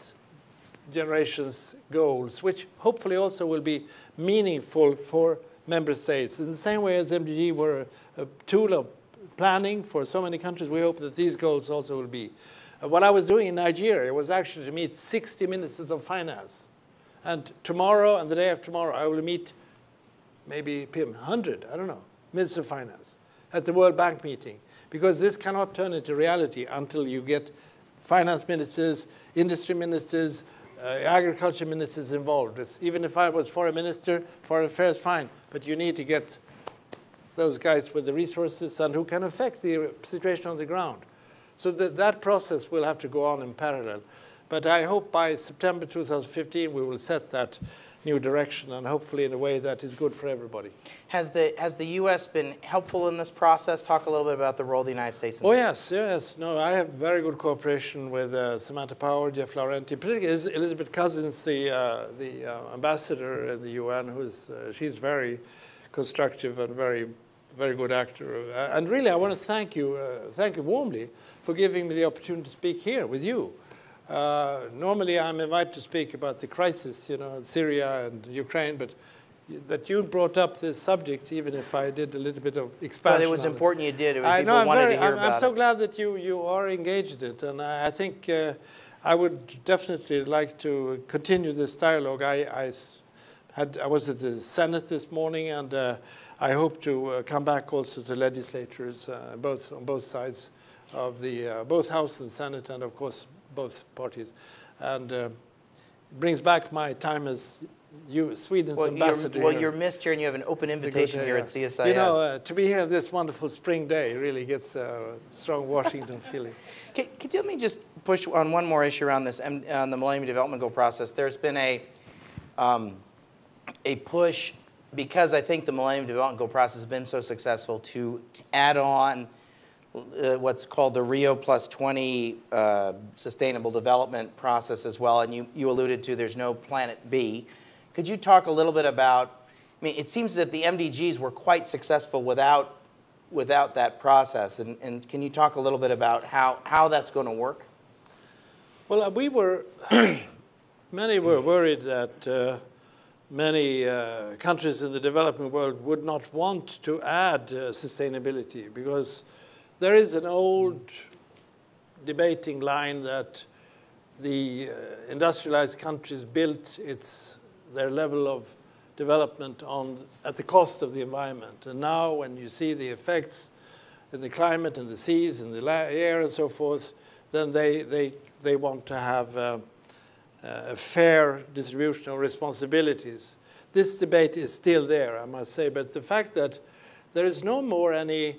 S3: generation's goals, which hopefully also will be meaningful for member states. In the same way as MDG were a tool of planning for so many countries, we hope that these goals also will be. What I was doing in Nigeria was actually to meet 60 ministers of finance. And tomorrow and the day after tomorrow, I will meet maybe 100, I don't know, ministers of finance at the World Bank meeting. Because this cannot turn into reality until you get finance ministers, industry ministers, agriculture ministers involved. Even if I was foreign minister, foreign affairs, fine. But you need to get those guys with the resources and who can affect the situation on the ground. So that process will have to go on in parallel. But I hope by September 2015 we will set that new direction, and hopefully in a way that is good for everybody.
S1: Has the U.S. been helpful in this process? Talk a little bit about the role of the United States in this.
S3: Yes. No, I have very good cooperation with Samantha Power, Jeff Laurenti, particularly Elizabeth Cousins, the ambassador in the UN, she's very constructive and very good actor. And really, I want to thank you warmly for giving me the opportunity to speak here with you. Normally, I'm invited to speak about the crisis, Syria and Ukraine, but that you brought up this subject, even if I did a little bit of expansion.
S1: But it was important you did. People wanted to hear about it.
S3: I'm so glad that you are engaged in it, and I think I would definitely like to continue this dialogue. I was at the Senate this morning, and I hope to come back also to legislators on both sides of the both House and Senate, and of course both parties. And it brings back my time as Sweden's ambassador.
S1: You're missed here, and you have an open invitation here at CSIS.
S3: You know, to be here this wonderful spring day really gets a strong Washington feeling.
S1: Could you let me just push on one more issue around this, on the Millennium Development Goal process? There's been a push, because I think the Millennium Development Goal process has been so successful, to add on what's called the Rio +20 Sustainable Development process as well. And you alluded to there's no Planet B. Could you talk a little bit about, I mean, it seems that the MDGs were quite successful without that process. And can you talk a little bit about how that's going to work?
S3: Well, many were worried that many countries in the developing world would not want to add sustainability, because there is an old debating line that the industrialized countries built their level of development at the cost of the environment. And now when you see the effects in the climate and the seas and the air and so forth, then they want to have a fair distribution of responsibilities. This debate is still there, I must say, but the fact that there is no more any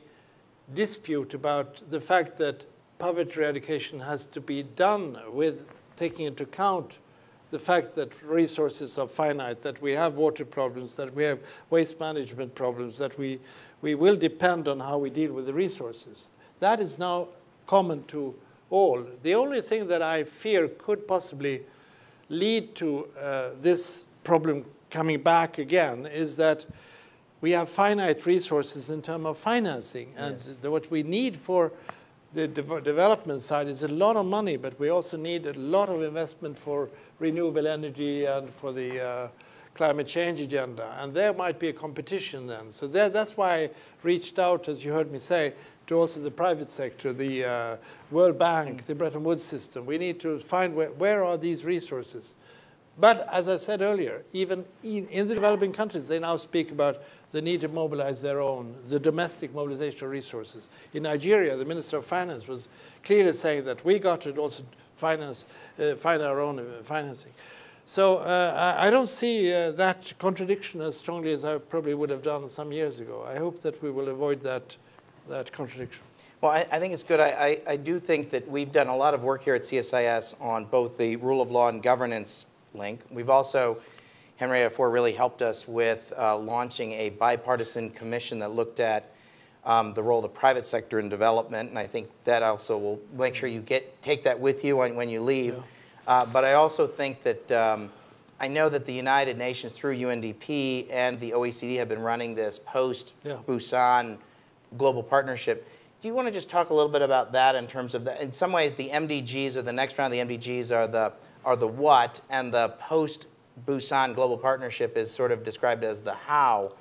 S3: dispute about the fact that poverty eradication has to be done with taking into account the fact that resources are finite, that we have water problems, that we have waste management problems, that we will depend on how we deal with the resources. That is now common to all. The only thing that I fear could possibly lead to this problem coming back again is that we have finite resources in terms of financing. And yes, what we need for the development side is a lot of money, but we also need a lot of investment for renewable energy and for the climate change agenda. And there might be a competition then. So that's why I reached out, as you heard me say, to also the private sector, the World Bank, the Bretton Woods system. We need to find where are these resources. But as I said earlier, even in the developing countries, they now speak about the need to mobilize the domestic mobilization of resources. In Nigeria, the Minister of Finance was clearly saying that we got to also find our own financing. So I don't see that contradiction as strongly as I probably would have done some years ago. I hope that we will avoid that contradiction.
S1: Well, I think it's good. I do think that we've done a lot of work here at CSIS on both the rule of law and governance link. We've also, Henrietta Fore really helped us with launching a bipartisan commission that looked at the role of the private sector in development, and I think that also will make sure you take that with you when you leave. Yeah. But I also think that I know that the United Nations through UNDP and the OECD have been running this post-Busan global partnership. Do you want to just talk a little bit about that in terms of in some ways the MDGs, or the next round of the MDGs, are the what, and the post-Busan global partnership is sort of described as the how.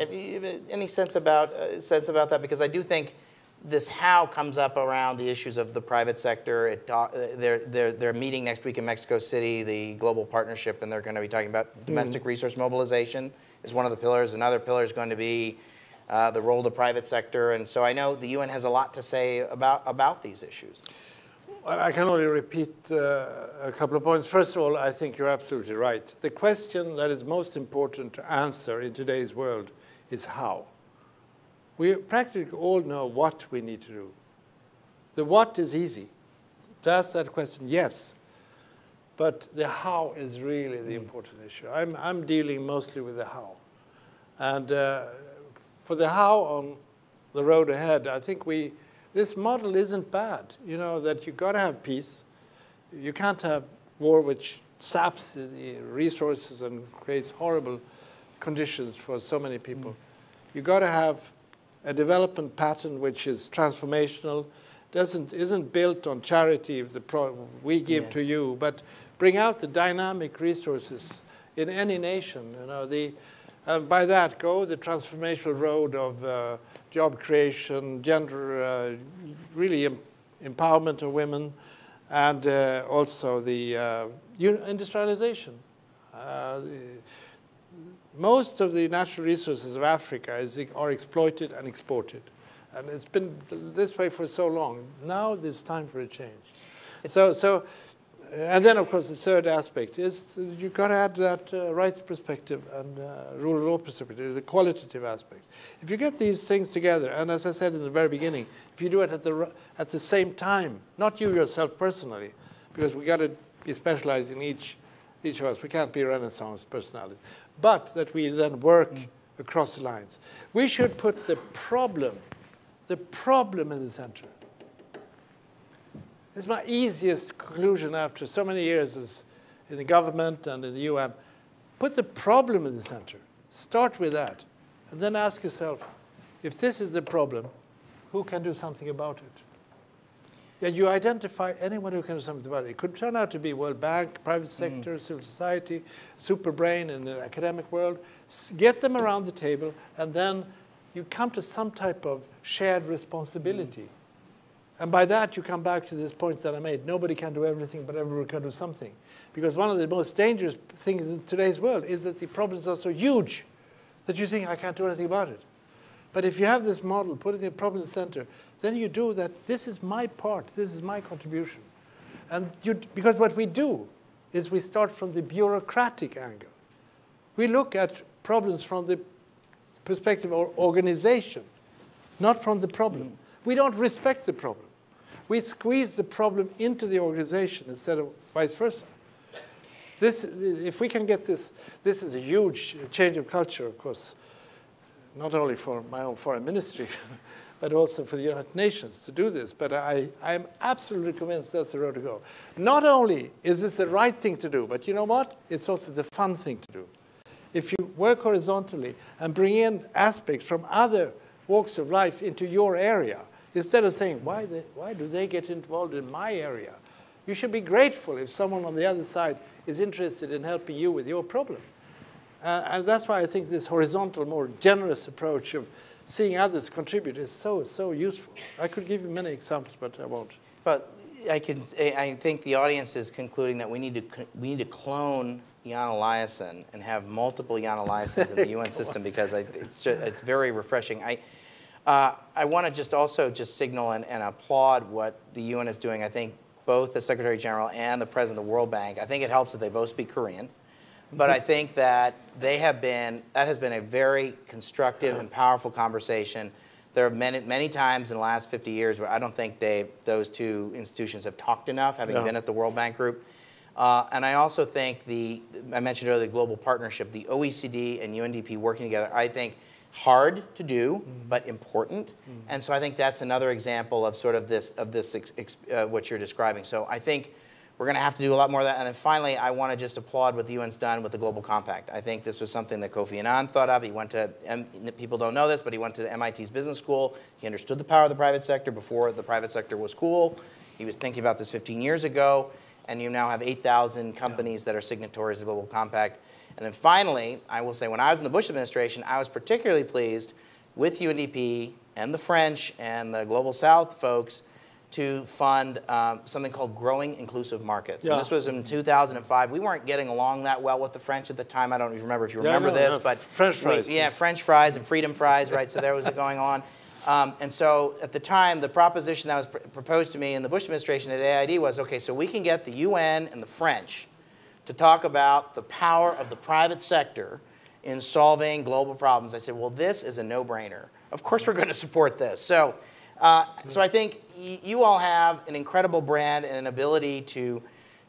S1: Any sense about that? Because I do think this how comes up around the issues of the private sector. They're meeting next week in Mexico City, the global partnership, and they're going to be talking about domestic resource mobilization is one of the pillars. Another pillar is going to be the role of the private sector. And so I know the UN has a lot to say about these issues.
S3: Well, I can only repeat a couple of points. First of all, I think you're absolutely right. The question that is most important to answer in today's world is how. We practically all know what we need to do. The what is easy. To ask that question, yes. But the how is really the important issue. I'm dealing mostly with the how. And for the how on the road ahead, I think this model isn't bad. You know, that you've got to have peace. You can't have war which saps the resources and creates horrible conditions for so many people. You've got to have a development pattern which is transformational, isn't built on charity, we give to you, but bring out the dynamic resources in any nation. You know, and by that go the transformational road of job creation, gender, really empowerment of women, and also the industrialization. Most of the natural resources of Africa are exploited and exported. And it's been this way for so long. Now there's time for a change. And then, of course, the third aspect is you've got to add that rights perspective and rule of law perspective, the qualitative aspect. If you get these things together, and as I said in the very beginning, if you do it at the same time, not you yourself personally, because we got to be specialized in each of us. We can't be Renaissance personalities. But that we then work across the lines. We should put the problem in the center. It's my easiest conclusion after so many years in the government and in the UN. Put the problem in the center. Start with that. And then ask yourself, if this is the problem, who can do something about it? And you identify anyone who can do something about it. It could turn out to be World Bank, private sector, civil society, super brain in the academic world. Get them around the table, and then you come to some type of shared responsibility. And by that, you come back to this point that I made. Nobody can do everything, but everyone can do something. Because one of the most dangerous things in today's world is that the problems are so huge that you think, I can't do anything about it. But if you have this model, putting the problem in the center, then you do that. This is my part. This is my contribution. And because what we do is we start from the bureaucratic angle. We look at problems from the perspective of organization, not from the problem. We don't respect the problem. We squeeze the problem into the organization instead of vice versa. If we can get this is a huge change of culture, of course, not only for my own foreign ministry, but also for the United Nations to do this. But I'm absolutely convinced that's the road to go. Not only is this the right thing to do, but you know what? It's also the fun thing to do. If you work horizontally and bring in aspects from other walks of life into your area, instead of saying, why do they get involved in my area? You should be grateful if someone on the other side is interested in helping you with your problem. And that's why I think this horizontal, more generous approach of seeing others contribute is so useful. I could give you many examples, but I won't.
S1: But I think the audience is concluding that we need to clone Jan Eliasson and have multiple Jan Eliassons in the UN system, because it's very refreshing. I want to just signal and applaud what the UN is doing. I think both the Secretary General and the President of the World Bank, I think it helps that they both speak Korean. But I think that that has been a very constructive and powerful conversation. There are many times in the last 50 years where I don't think those two institutions have talked enough, having been at the World Bank Group. And I also think I mentioned earlier the global partnership, the OECD and UNDP working together, I think hard to do, but important. And so I think that's another example of sort of what you're describing. So I think we're going to have to do a lot more of that. And then finally, I want to just applaud what the UN's done with the Global Compact. I think this was something that Kofi Annan thought of. He went to, people don't know this, but he went to MIT's business school. He understood the power of the private sector before the private sector was cool. He was thinking about this 15 years ago. And you now have 8,000 companies that are signatories of the Global Compact. And then finally, I will say, when I was in the Bush administration, I was particularly pleased with UNDP and the French and the Global South folks to fund something called Growing Inclusive Markets. And this was in 2005. We weren't getting along that well with the French at the time. I don't even remember if you remember this, but
S3: French fries.
S1: French fries and freedom fries, right? So there was it going on. And so at the time, the proposition that was proposed to me in the Bush administration at AID was, okay, so we can get the UN and the French to talk about the power of the private sector in solving global problems. I said, well, this is a no-brainer. Of course we're going to support this. So I think you all have an incredible brand and an ability to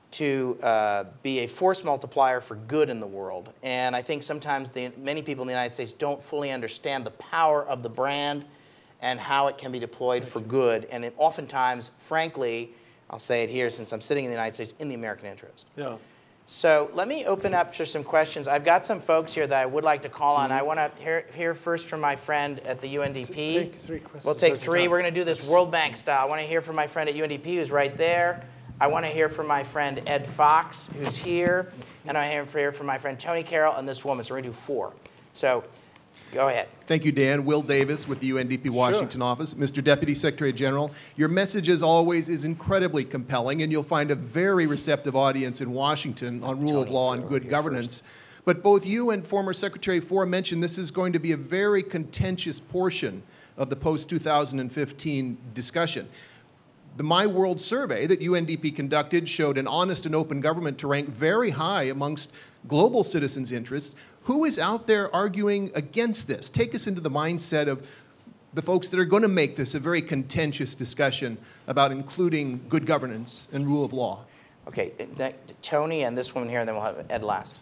S1: be a force multiplier for good in the world. And I think sometimes many people in the United States don't fully understand the power of the brand and how it can be deployed for good. And oftentimes, frankly, I'll say it here since I'm sitting in the United States, in the American interest.
S3: Yeah.
S1: So let me open up for some questions. I've got some folks here that I would like to call on. I want to hear first from my friend at the UNDP.
S3: Take 3 questions.
S1: We'll take 3. We're going to do this World Bank style. I want to hear from my friend at UNDP who's right there. I want to hear from my friend Ed Fox, who's here. And I want to hear from my friend Tony Carroll and this woman. So we're going to do 4. So go ahead.
S4: Thank you, Dan. Will Davis with the UNDP Washington office. Mr. Deputy Secretary General, your message, as always, is incredibly compelling, and you'll find a very receptive audience in Washington on rule of law and good governance. But both you and former Secretary Fore mentioned this is going to be a very contentious portion of the post-2015 discussion. The My World survey that UNDP conducted showed an honest and open government to rank very high amongst global citizens' interests. Who is out there arguing against this? Take us into the mindset of the folks that are going to make this a very contentious discussion about including good governance and rule of law.
S1: Okay, Tony and this woman here, and then we'll have Ed last.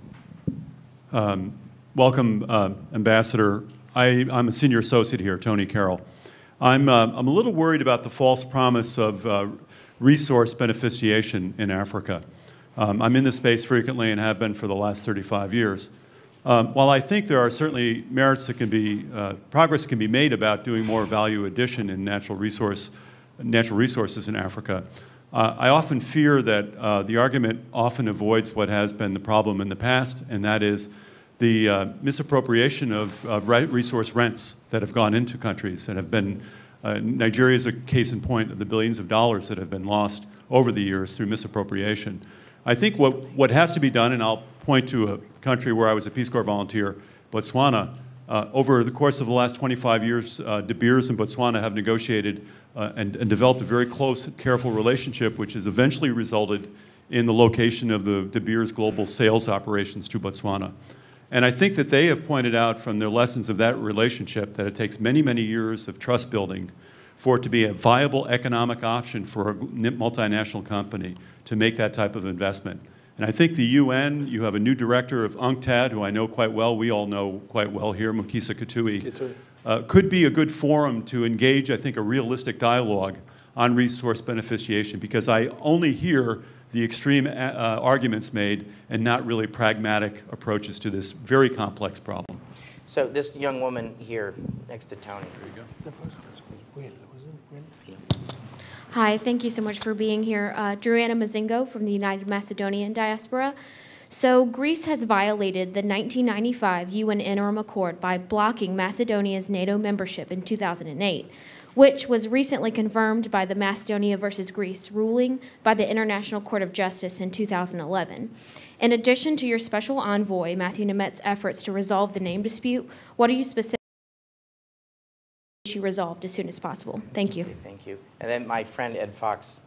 S5: Welcome, Ambassador. I'm a senior associate here, Tony Carroll. I'm a little worried about the false promise of resource beneficiation in Africa. I'm in this space frequently and have been for the last 35 years. While I think there are certainly merits that can be, progress can be made about doing more value addition in natural resources in Africa, I often fear that the argument often avoids what has been the problem in the past, and that is the misappropriation of resource rents that have gone into countries that have been, Nigeria is a case in point of the billions of dollars that have been lost over the years through misappropriation. I think what has to be done, and I'll point to a country where I was a Peace Corps volunteer, Botswana. Over the course of the last 25 years, De Beers and Botswana have negotiated and developed a very close, careful relationship, which has eventually resulted in the location of the De Beers global sales operations to Botswana. And I think that they have pointed out from their lessons of that relationship that it takes many, many years of trust building for it to be a viable economic option for a multinational company to make that type of investment. And I think the UN, you have a new director of UNCTAD, who I know quite well, we all know quite well here, Mukisa Kitui, could be a good forum to engage, I think, a realistic dialogue on resource beneficiation, because I only hear the extreme arguments made and not really pragmatic approaches to this very complex problem.
S1: So this young woman here next to Tony.
S5: There you go.
S3: The first was Will, wasn't it?
S6: Hi, thank you so much for being here. Joanna Mazingo from the United Macedonian Diaspora. So Greece has violated the 1995 UN Interim Accord by blocking Macedonia's NATO membership in 2008, which was recently confirmed by the Macedonia versus Greece ruling by the International Court of Justice in 2011. In addition to your special envoy, Matthew Nemet's efforts to resolve the name dispute, what are you specifically issue resolved as soon as possible? Thank you.
S1: Okay, thank you. And then my friend Ed Fox.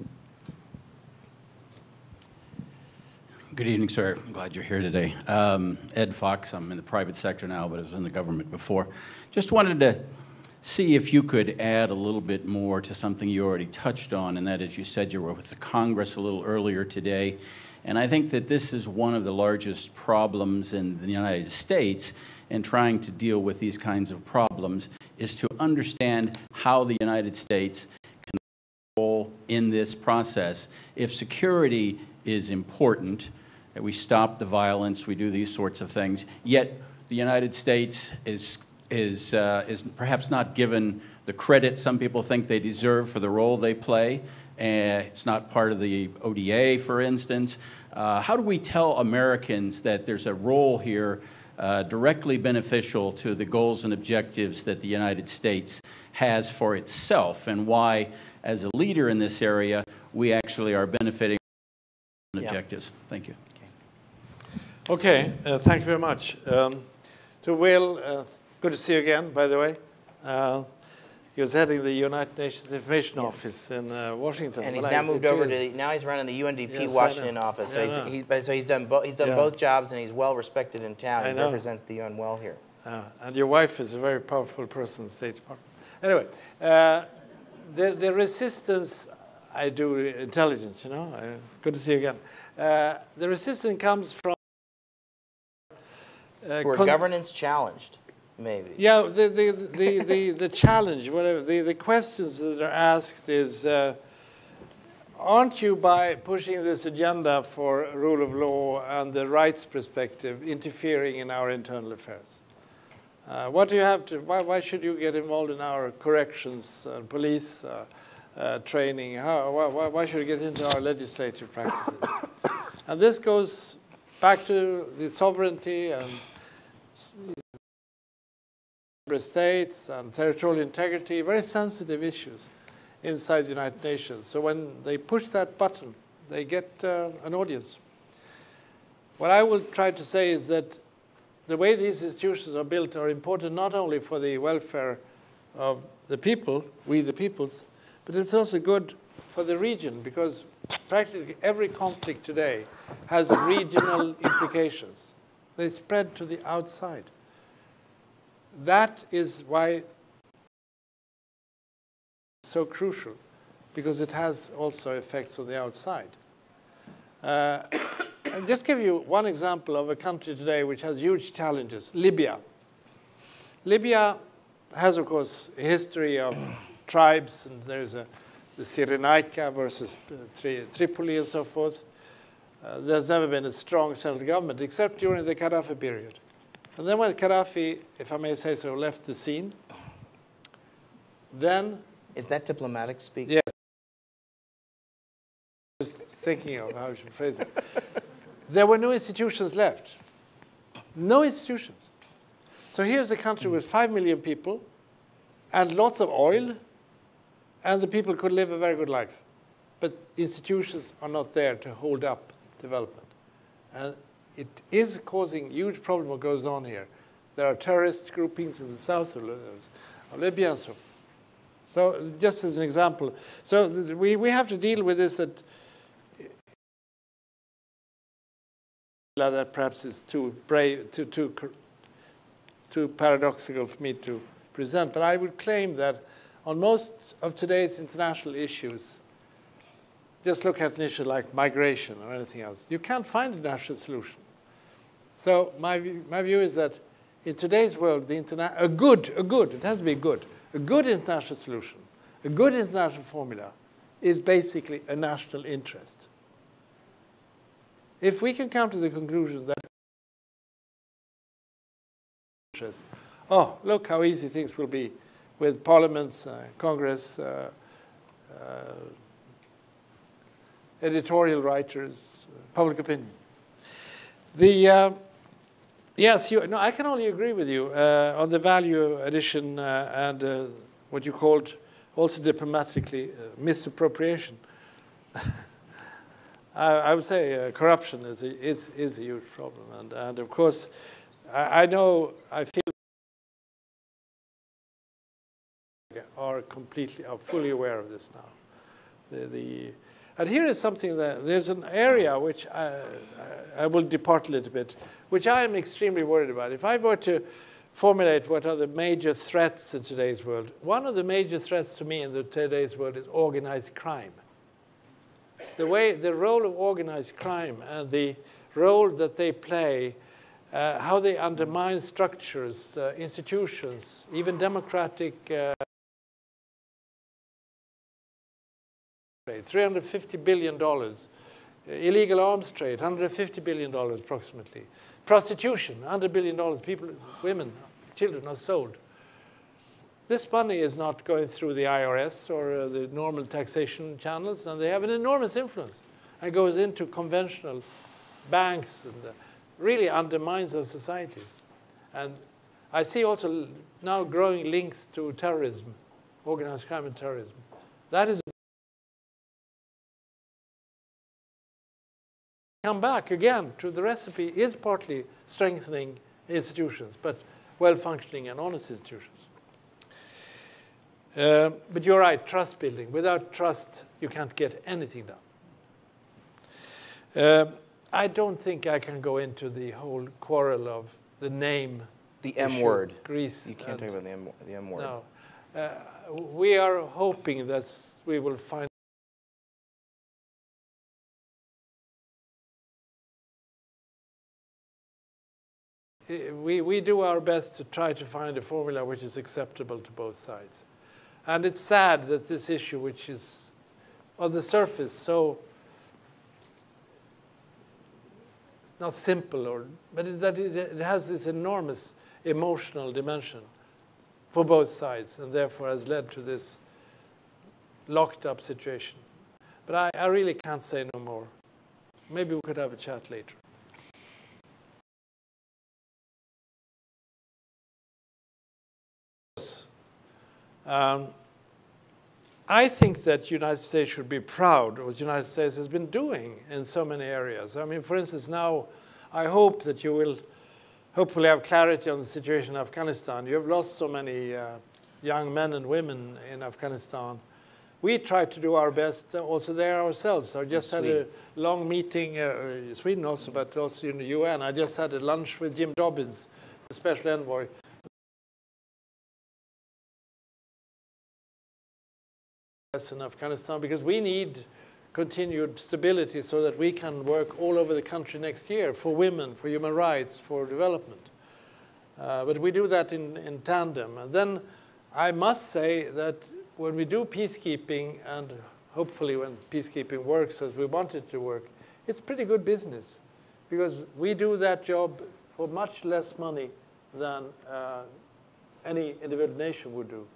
S7: Good evening, sir. I'm glad you're here today. Ed Fox, I'm in the private sector now, but I was in the government before. Just wanted to see if you could add a little bit more to something you already touched on, and that is you said you were with the Congress a little earlier today. And I think that this is one of the largest problems in the United States in trying to deal with these kinds of problems, is to understand how the United States can role in this process. If security is important, that we stop the violence, we do these sorts of things, yet the United States is perhaps not given the credit some people think they deserve for the role they play. It's not part of the ODA, for instance. How do we tell Americans that there's a role here directly beneficial to the goals and objectives that the United States has for itself, and why, as a leader in this area, we actually are benefiting from objectives? Thank you.
S3: Okay, thank you very much. To Will, good to see you again, by the way. He was heading the United Nations Information Office in Washington.
S1: And he's now moved over to, now he's running the UNDP Washington office. So he's done both jobs, and he's well respected in town. He represents the UN well here.
S3: And your wife is a very powerful person in the State Department. Anyway, the resistance, I do intelligence, you know. Good to see you again. The resistance comes from
S1: who are governance challenged, maybe.
S3: Yeah, the challenge, whatever, the questions that are asked is, aren't you, by pushing this agenda for rule of law and the rights perspective, interfering in our internal affairs? What do you have to, why should you get involved in our corrections, police training? Why should you get into our legislative practices? And this goes back to the sovereignty and states and territorial integrity, very sensitive issues inside the United Nations. So when they push that button, they get an audience. What I will try to say is that the way these institutions are built are important not only for the welfare of the people, we the peoples, but it's also good for the region, because practically every conflict today has regional implications. They spread to the outside. That is why it's so crucial, because it has also effects on the outside. I'll just give you one example of a country today which has huge challenges, Libya. Libya has, of course, a history of tribes, and there's the Cyrenaica versus Tripoli and so forth. There's never been a strong central government, except during the Gaddafi period. And then when Gaddafi, if I may say so, left the scene, then...
S1: Is that diplomatic speak?
S3: Yes. I was thinking of how I should phrase it. There were no institutions left. No institutions. So here's a country with 5 million people and lots of oil, and the people could live a very good life. But institutions are not there to hold up development. And it is causing huge problem what goes on here. There are terrorist groupings in the south of Libya and so on. So just as an example, so we have to deal with this that perhaps is too brave, too paradoxical for me to present, but I would claim that on most of today's international issues, just look at an issue like migration or anything else, you can't find a national solution. So my view is that in today's world, it has to be good, a good international solution, a good international formula is basically a national interest. If we can come to the conclusion that oh, look how easy things will be with parliaments, Congress, editorial writers, public opinion. Yes, no, I can only agree with you on the value addition and what you called also diplomatically misappropriation. I would say corruption is a huge problem, and of course, I feel are fully aware of this now. And here is something that there's an area which I will depart a little bit, which I am extremely worried about. If I were to formulate what are the major threats in today's world, one of the major threats to me in today's world is organized crime. The role of organized crime and the role that they play, how they undermine structures, institutions, even democratic $350 billion. Illegal arms trade, $150 billion approximately. Prostitution, $100 billion. People, women, children are sold. This money is not going through the IRS or the normal taxation channels, and they have an enormous influence. And goes into conventional banks and really undermines those societies. And I see also now growing links to terrorism, organized crime and terrorism. That is come back again to the recipe is partly strengthening institutions, but well-functioning and honest institutions. But you're right, trust building. Without trust, you can't get anything done. I don't think I can go into the whole quarrel of the name.
S1: The M word.
S3: Greece.
S1: You can't talk about the M word.
S3: No. We are hoping that we will find we do our best to try to find a formula which is acceptable to both sides. And it's sad that this issue, which is on the surface so not simple, but that it has this enormous emotional dimension for both sides, and therefore has led to this locked up situation. But I really can't say no more. Maybe we could have a chat later. I think that the United States should be proud of what the United States has been doing in so many areas. I mean, for instance, now I hope that you will hopefully have clarity on the situation in Afghanistan. You have lost so many young men and women in Afghanistan. We try to do our best also there ourselves. I just had a long meeting in Sweden also, but also in the UN. I just had a lunch with Jim Dobbins, the special envoy. In Afghanistan, because we need continued stability so that we can work all over the country next year for women, for human rights, for development. But we do that in tandem. And then I must say that when we do peacekeeping, and hopefully when peacekeeping works as we want it to work, it's pretty good business, because we do that job for much less money than any individual nation would do.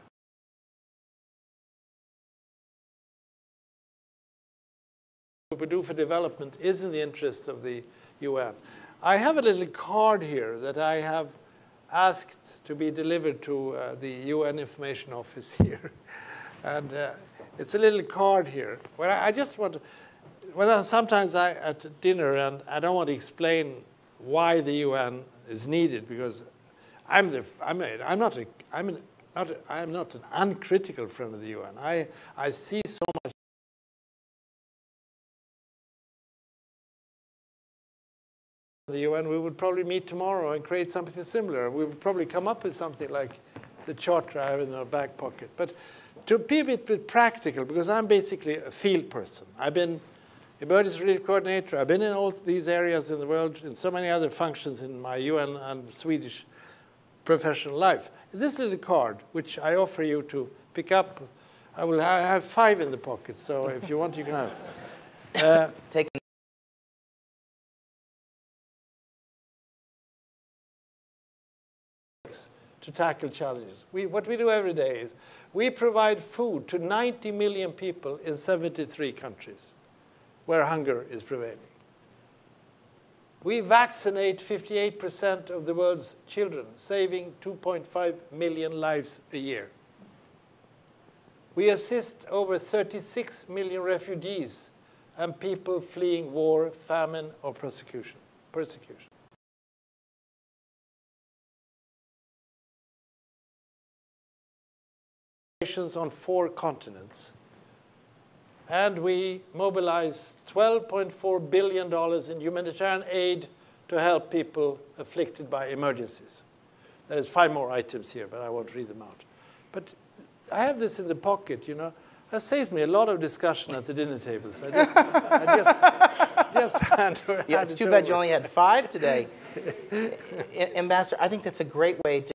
S3: What we do for development is in the interest of the UN. I have a little card here that I have asked to be delivered to the UN Information Office here. And it's a little card here. Well, I just want to, well, sometimes at dinner, and I don't want to explain why the UN is needed, because I'm not an uncritical friend of the UN. I see so much. The UN, we would probably meet tomorrow and create something similar. We would probably come up with something like the charter I have in our back pocket. But to be a bit practical, because I'm basically a field person. I've been emergency relief coordinator. I've been in all these areas in the world, in so many other functions in my UN and Swedish professional life. This little card, which I offer you to pick up, I have 5 in the pocket, so if you want, you can have.
S1: Take
S3: to tackle challenges. What we do every day is we provide food to 90 million people in 73 countries where hunger is prevailing. We vaccinate 58% of the world's children, saving 2.5 million lives a year. We assist over 36 million refugees and people fleeing war, famine, or persecution. On 4 continents. And we mobilize $12.4 billion in humanitarian aid to help people afflicted by emergencies. There's 5 more items here, but I won't read them out. But I have this in the pocket, you know. That saves me a lot of discussion at the dinner tables. I just hand her.
S1: Yeah, it's too bad you only had 5 today. Ambassador, I think that's a great way to